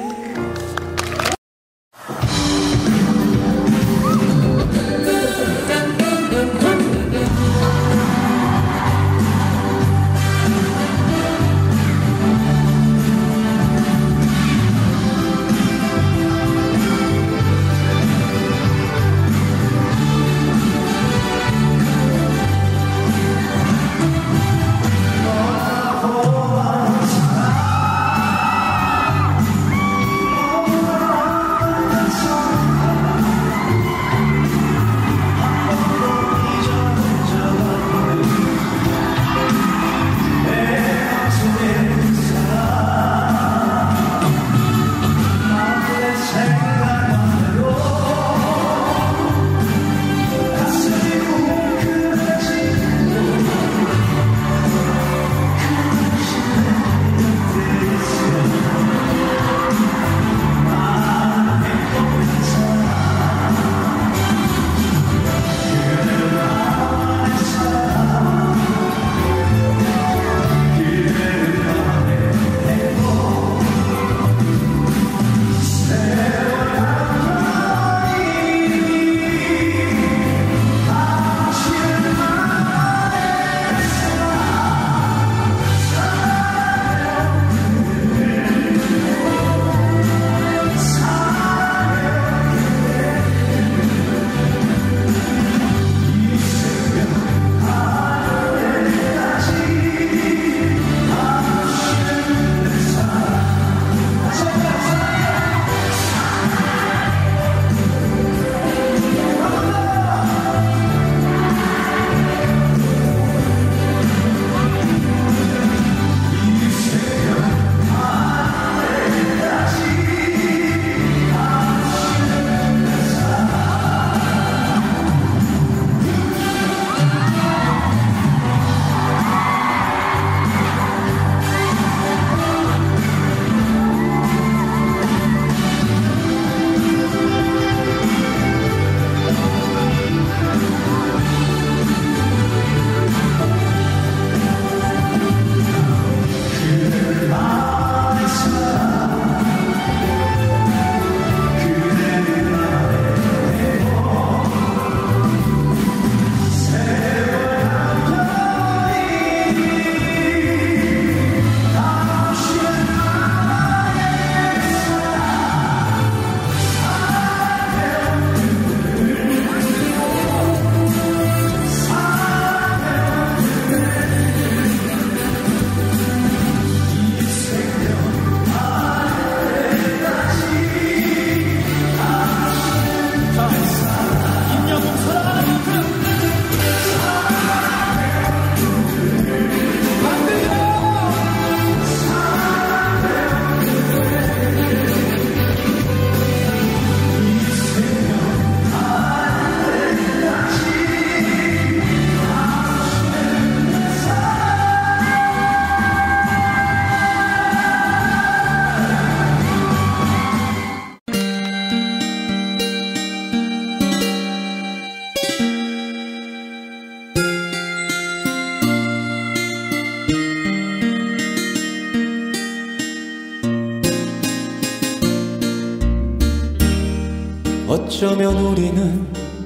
어쩌면 우리는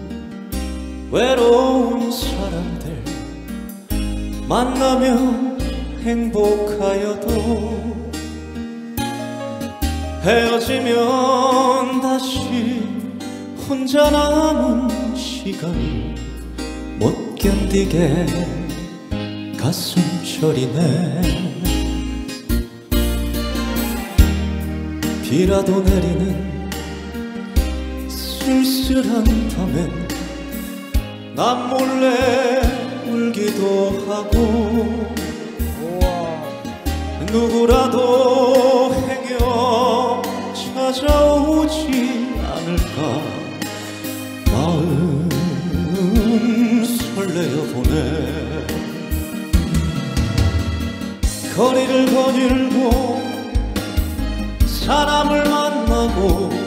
외로운 사람들 만나면 행복하여도 헤어지면 다시 혼자 남은 시간이 못 견디게 가슴 저리네. 비라도 내리는 쓸쓸한 밤엔 난 몰래 울기도 하고 누구라도 행여 찾아오지 않을까 마음 설레어 보네. 거리를 거닐고 사람을 만나고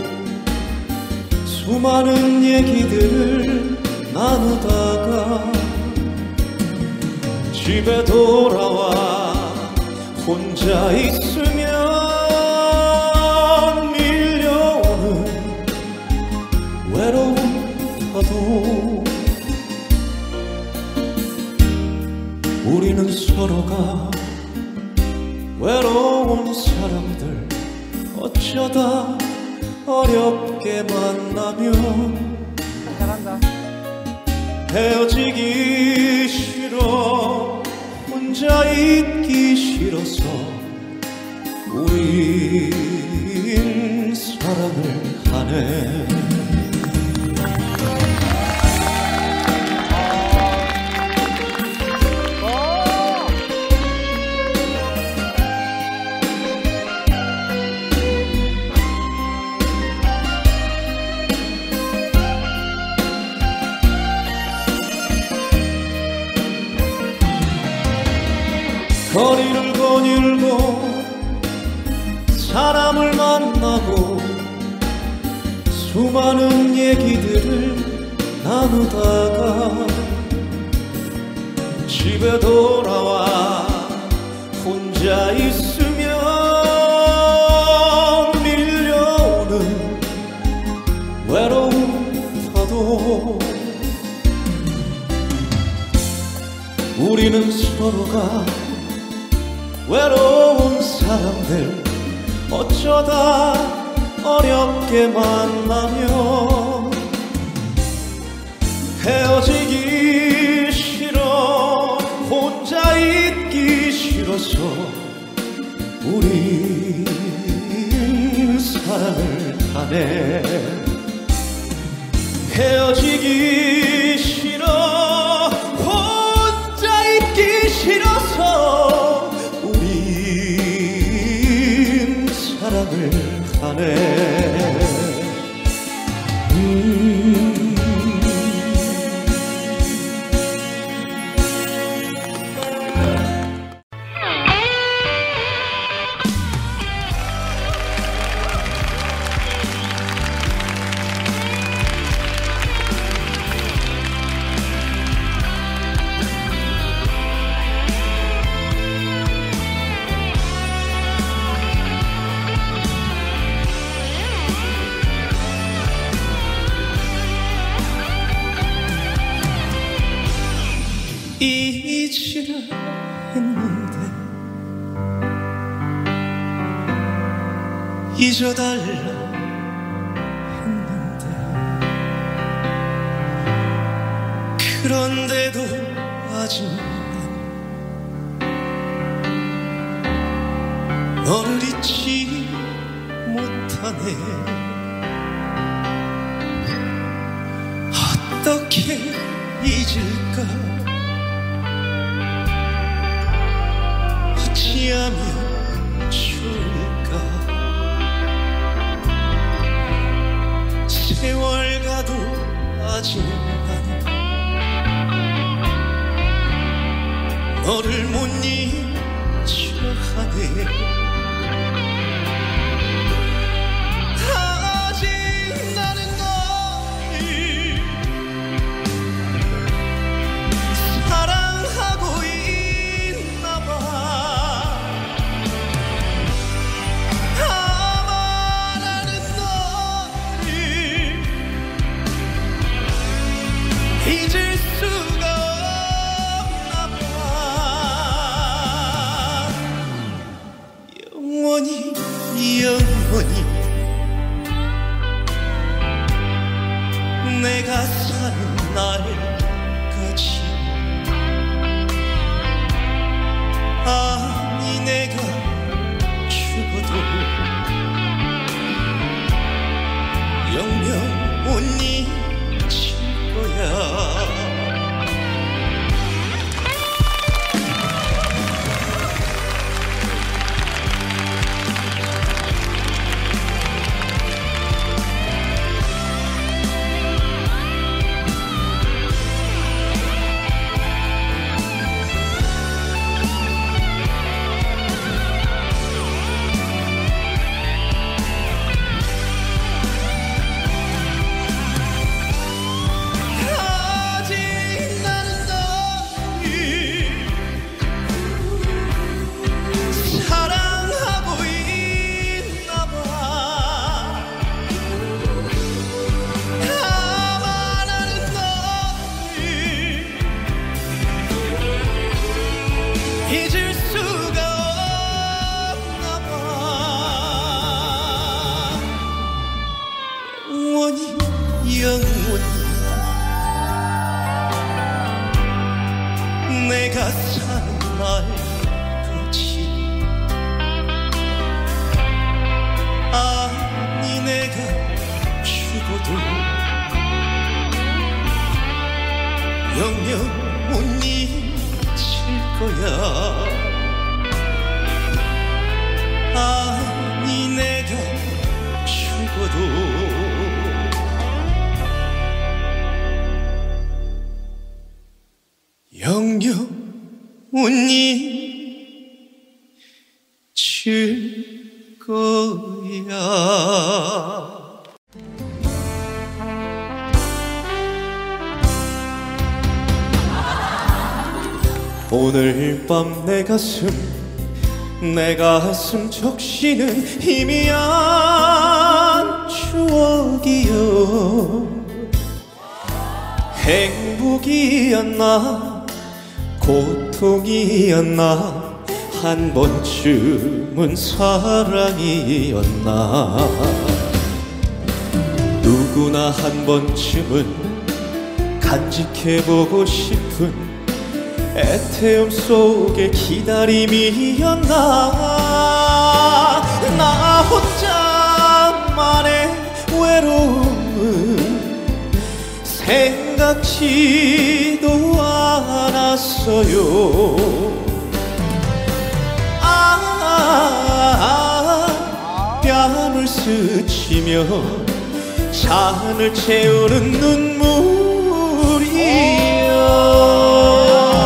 수많은 얘기들을 나누다가 집에 돌아와 혼자 있으면 밀려오는 외로운 파도. 우리는 서로가 외로운 사람들 어쩌다 어렵게 만나면 잘한다. 헤어지기 싫어 혼자 있기 싫어서 우린 사랑을 하네. 거리를 거닐고 사람을 만나고 수많은 얘기들을 나누다가 집에 돌아와 혼자 있으면 밀려오는 외로운 파도. 우리는 서로가 외로운 사람들 어쩌다 어렵게 만나면 헤어지기 싫어 혼자 있기 싫어서 우린 사랑을 하네. 헤어지기 싫어 혼자 있기 싫어서 우린 사랑을 하네. 음. 잊으려 했는데 잊어달라 했는데 그런데도 아직 난 너를 잊지 못하네. 어떻게 잊을까 어찌하면 좋을까. 세월 가도 아직 난 너를 못 잊어 하네. 아직 나는 너를 사랑하고 있나봐. 아마 나는 너를 내가 사는 날까지 아니 내가 죽어도 영영 못 잊을 거야. 잊을 수가 없나 봐. 원이 영원히 내가 사는 날까지 아니 내가 죽어도 영영 못 잊을 거야. 아니 내가 죽어도 영영 못 잊을 거야. 오늘 밤 내 가슴 내 가슴 적시는 희미한 추억이여. 행복이었나 고통이었나 한 번쯤은 사랑이었나. 누구나 한 번쯤은 간직해보고 싶은 애태움 속의 기다림이었나. 나 혼자만의 외로움은 생각지도 않았어요. 아, 뺨을 스치며 잔을 채우는 눈물이여.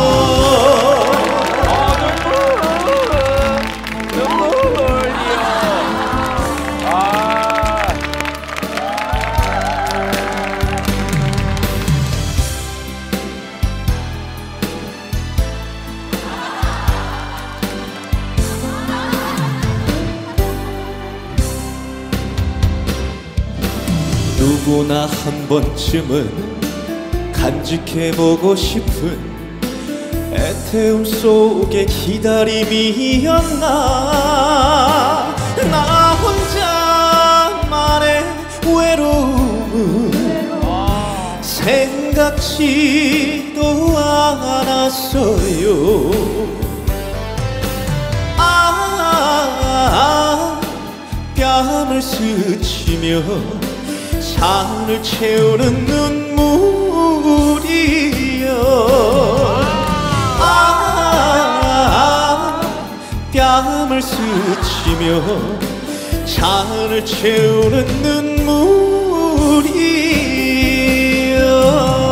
누구나 한 번쯤은 간직해보고 싶은 애태움 속의 기다림이었나. 나 혼자만의 외로움은 생각지도 않았어요. 아, 뺨을 스치며 잔을 채우는 눈물이여. 아, 뺨을 스치며 잔을 채우는 눈물이여.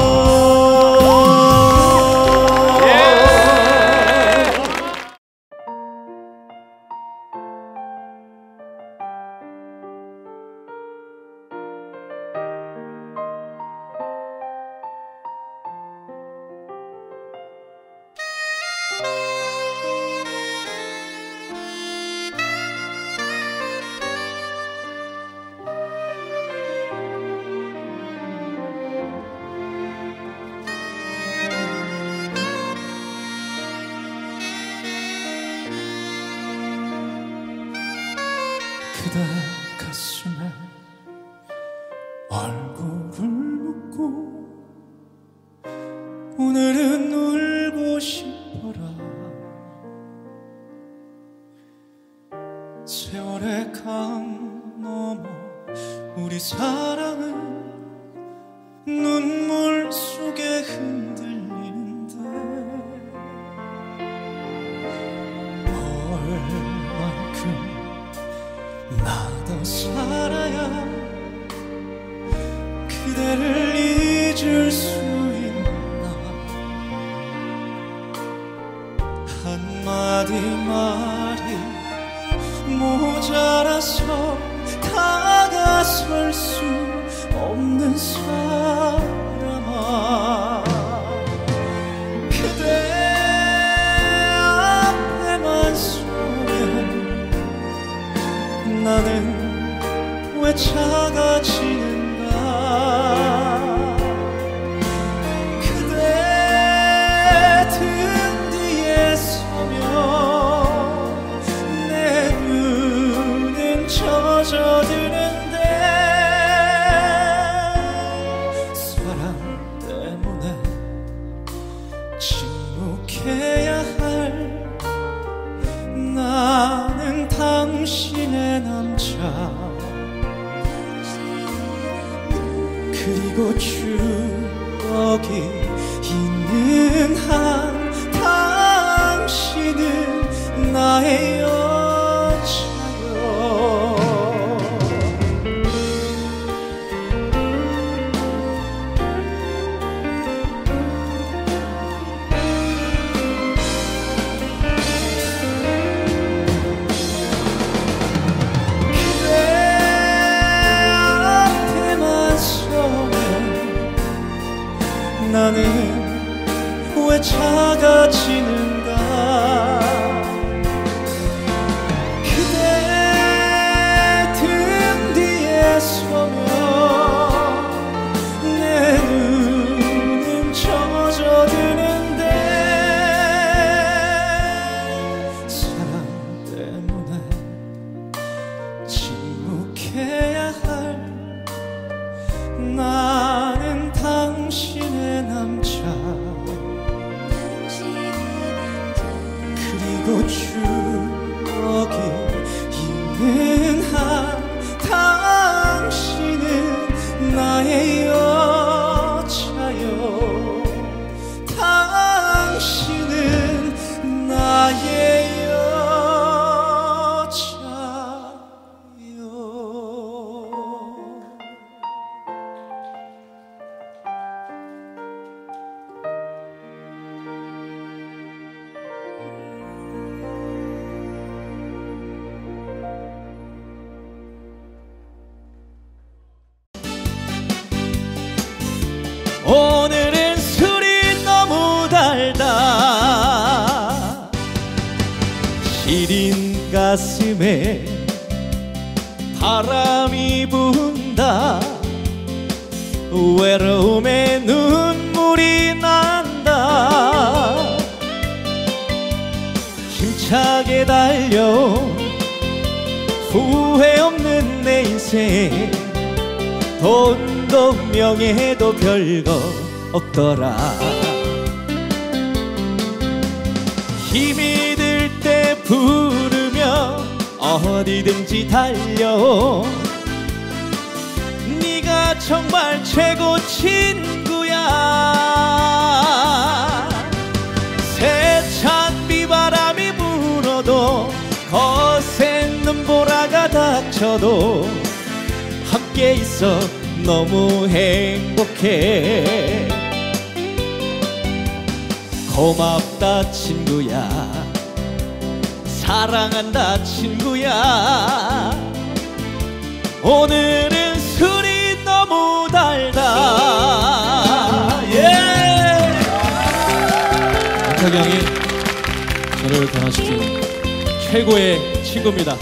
그대 가슴에 얼굴을 묻고 오늘은 울고 싶어라. 세월의 강 넘어 우리 사랑은 눈물 속에 흔들리는데 얼만큼 나 더 살아야 그대를 잊을 수 있나. 한마디 말이 모자라서 다가설 수 없는 사람아. 그대 앞에만 서면 나는 왜 작아지는가. 그대 등 뒤에 서면 내 눈은 젖어드는데 사랑 때문에 침묵해야 할 나는 당신의 남자. 그리고 추억이 있는 한 당신은 나의 여자요. 나는 왜 작아지는가. 그대 등 뒤에 서면 내 눈은 젖어드는데 사랑 때문에 침묵해야 할 나는 당신의 남자. 그리고 추억이 있는 한 당신은 나의 여자요. 당신은 나의 여자요. 오늘은 술이 너무 달다. 시린 가슴에 바람이 분다. 외로움에 눈물이 난다. 힘차게 달려 후회 없는 내 인생. 돈도 명예도 별거 없더라. 힘이 들 때 부르며 어디든지 달려. 네가 정말 최고 친구야. 세찬 비바람이 불어도 거센 눈보라가 닥쳐도 함께 있어 너무 행복해. 고맙다 친구야. 사랑한다 친구야. 오늘은 술이 너무 달다. 예. 박하경이 저를 변화시킨 최고의 친구입니다.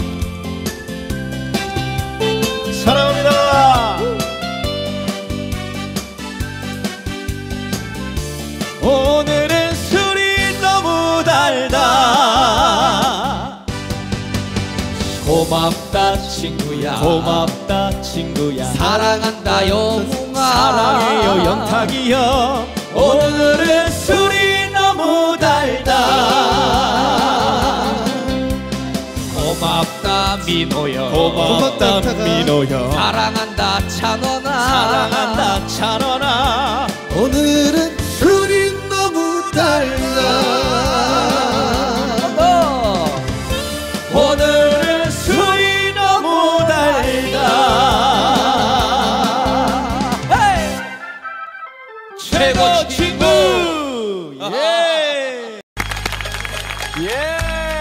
사랑합니다. 오늘은 술이 너무 달다. 고맙다 친구야. 고맙다 친구야. 사랑한다 영웅아. 사랑해요 영탁이 형. 오늘은 술이 너무 달다. 고맙다 민호여 고맙다 민호여. 사랑한다 찬원아 사랑한다 찬원아. 오늘은 술이 너무 달다. 오늘은 술이 너무 달다. 최고 친구. 예. 예.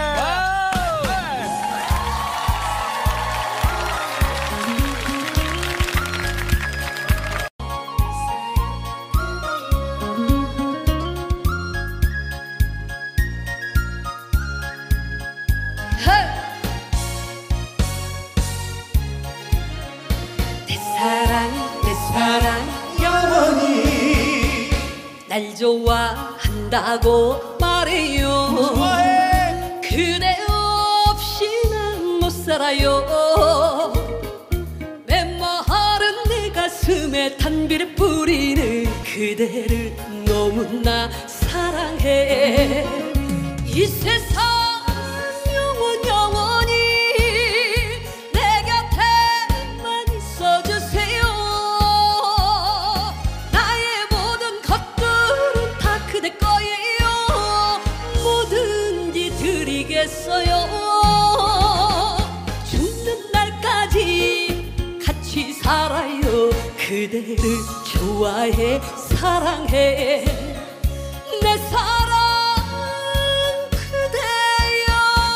내 사랑 내 사랑 영원히 날 좋아한다고 말해요. 좋아해. 그대 없이 난 못 살아요. 메마른 내 가슴에 단비를 뿌리는 그대를 너무나 사랑해. 이 세상 영원 영원히 내 곁에만 있어주세요. 나의 모든 것들은 다 그대 거예요. 뭐든지 드리겠어요. 죽는 날까지 같이 살아요. 그대를 좋아해 사랑해. 내 사랑 그대여.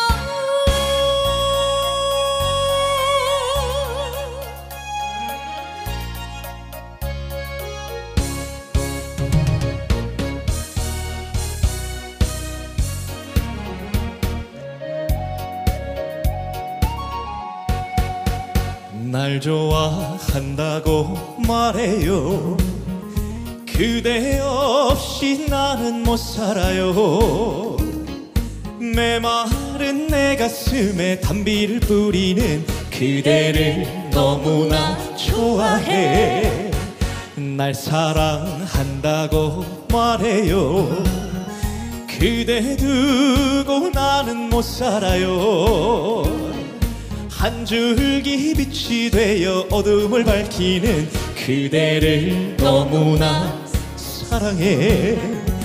날 좋아한다고 말해요. 그대 없이 나는 못 살아요. 메마른 내 가슴에 단비를 뿌리는 그대를 너무나 좋아해. 날 사랑한다고 말해요. 그대 두고 나는 못 살아요. 한 줄기 빛이 되어 어둠을 밝히는 그대를 너무나 사랑해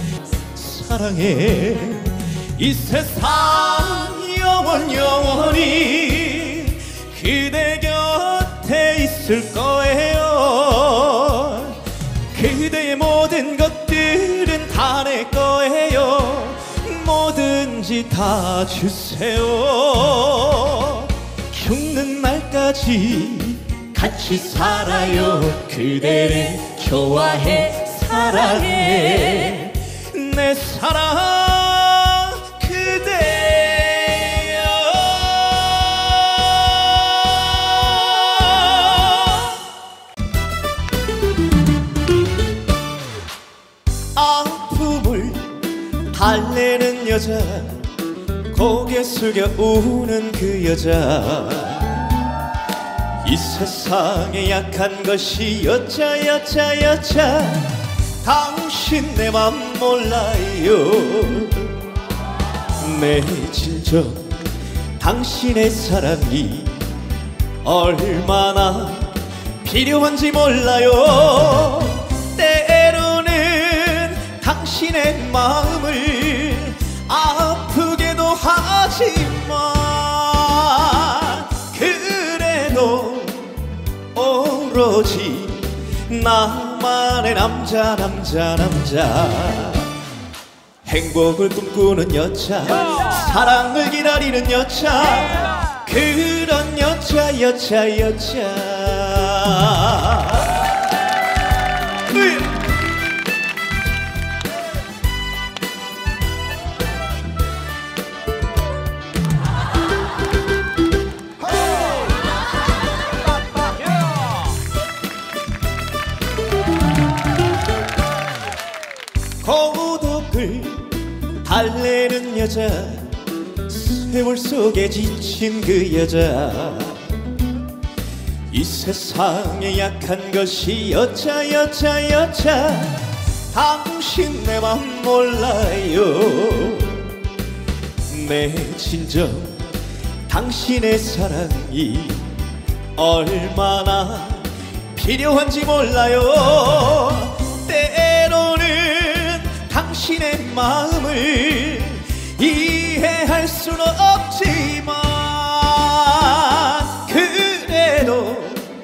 사랑해. 이 세상 영원 영원히 그대 곁에 있을 거예요. 그대의 모든 것들은 다 내 거예요. 뭐든지 다 주세요. 죽는 날까지 같이 살아요. 그대를 좋아해 사랑해. 내 사랑 그대여. 아픔을 달래는 여자, 고개 숙여 우는 그 여자. 이 세상에 약한 것이 여자 여자 여자. 당신 내 맘 몰라요. 내 진정 당신의 사랑이 얼마나 필요한지 몰라요. 때로는 당신의 마음을 아프게도 하지만 그래도 오로지 나만의 남자 남자 남자. 행복을 꿈꾸는 여자, 사랑을 기다리는 여자, 그런 여자 여자 여자. 으! 고독을 달래는 여자, 세월 속에 지친 그 여자. 이 세상에 약한 것이 여자 여자 여자. 당신 내 맘 몰라요. 내 진정 당신의 사랑이 얼마나 필요한지 몰라요. 때로는 당신의 마음을 이해할 수는 없지만 그래도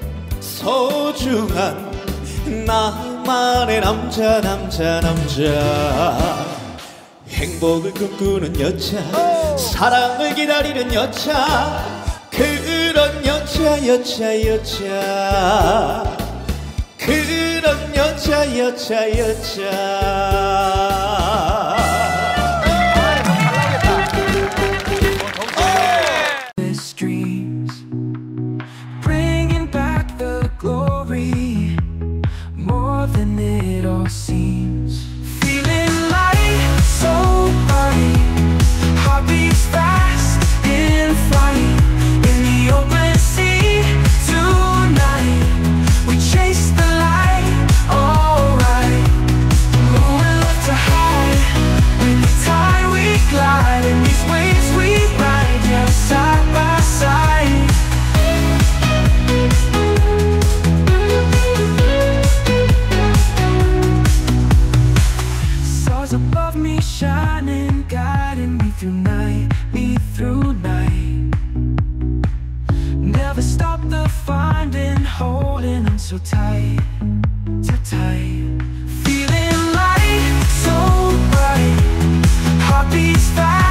소중한 나만의 남자 남자 남자. 행복을 꿈꾸는 여자, 사랑을 기다리는 여자, 그런 여자 여자 여자, 그런 여자 여자 여자. Bringing back the glory more than it all seems. Feeling light, so bright, heartbeats fast in flight. In the open sea tonight, we chase the light, alright. Moving left to high, when the tide we glide, in these waves we ride, yeah, side by side. Stars above me shining, guiding me through night, me through night. Never stop the finding, holding on so tight, so tight. Feeling light, so bright, heartbeats fast.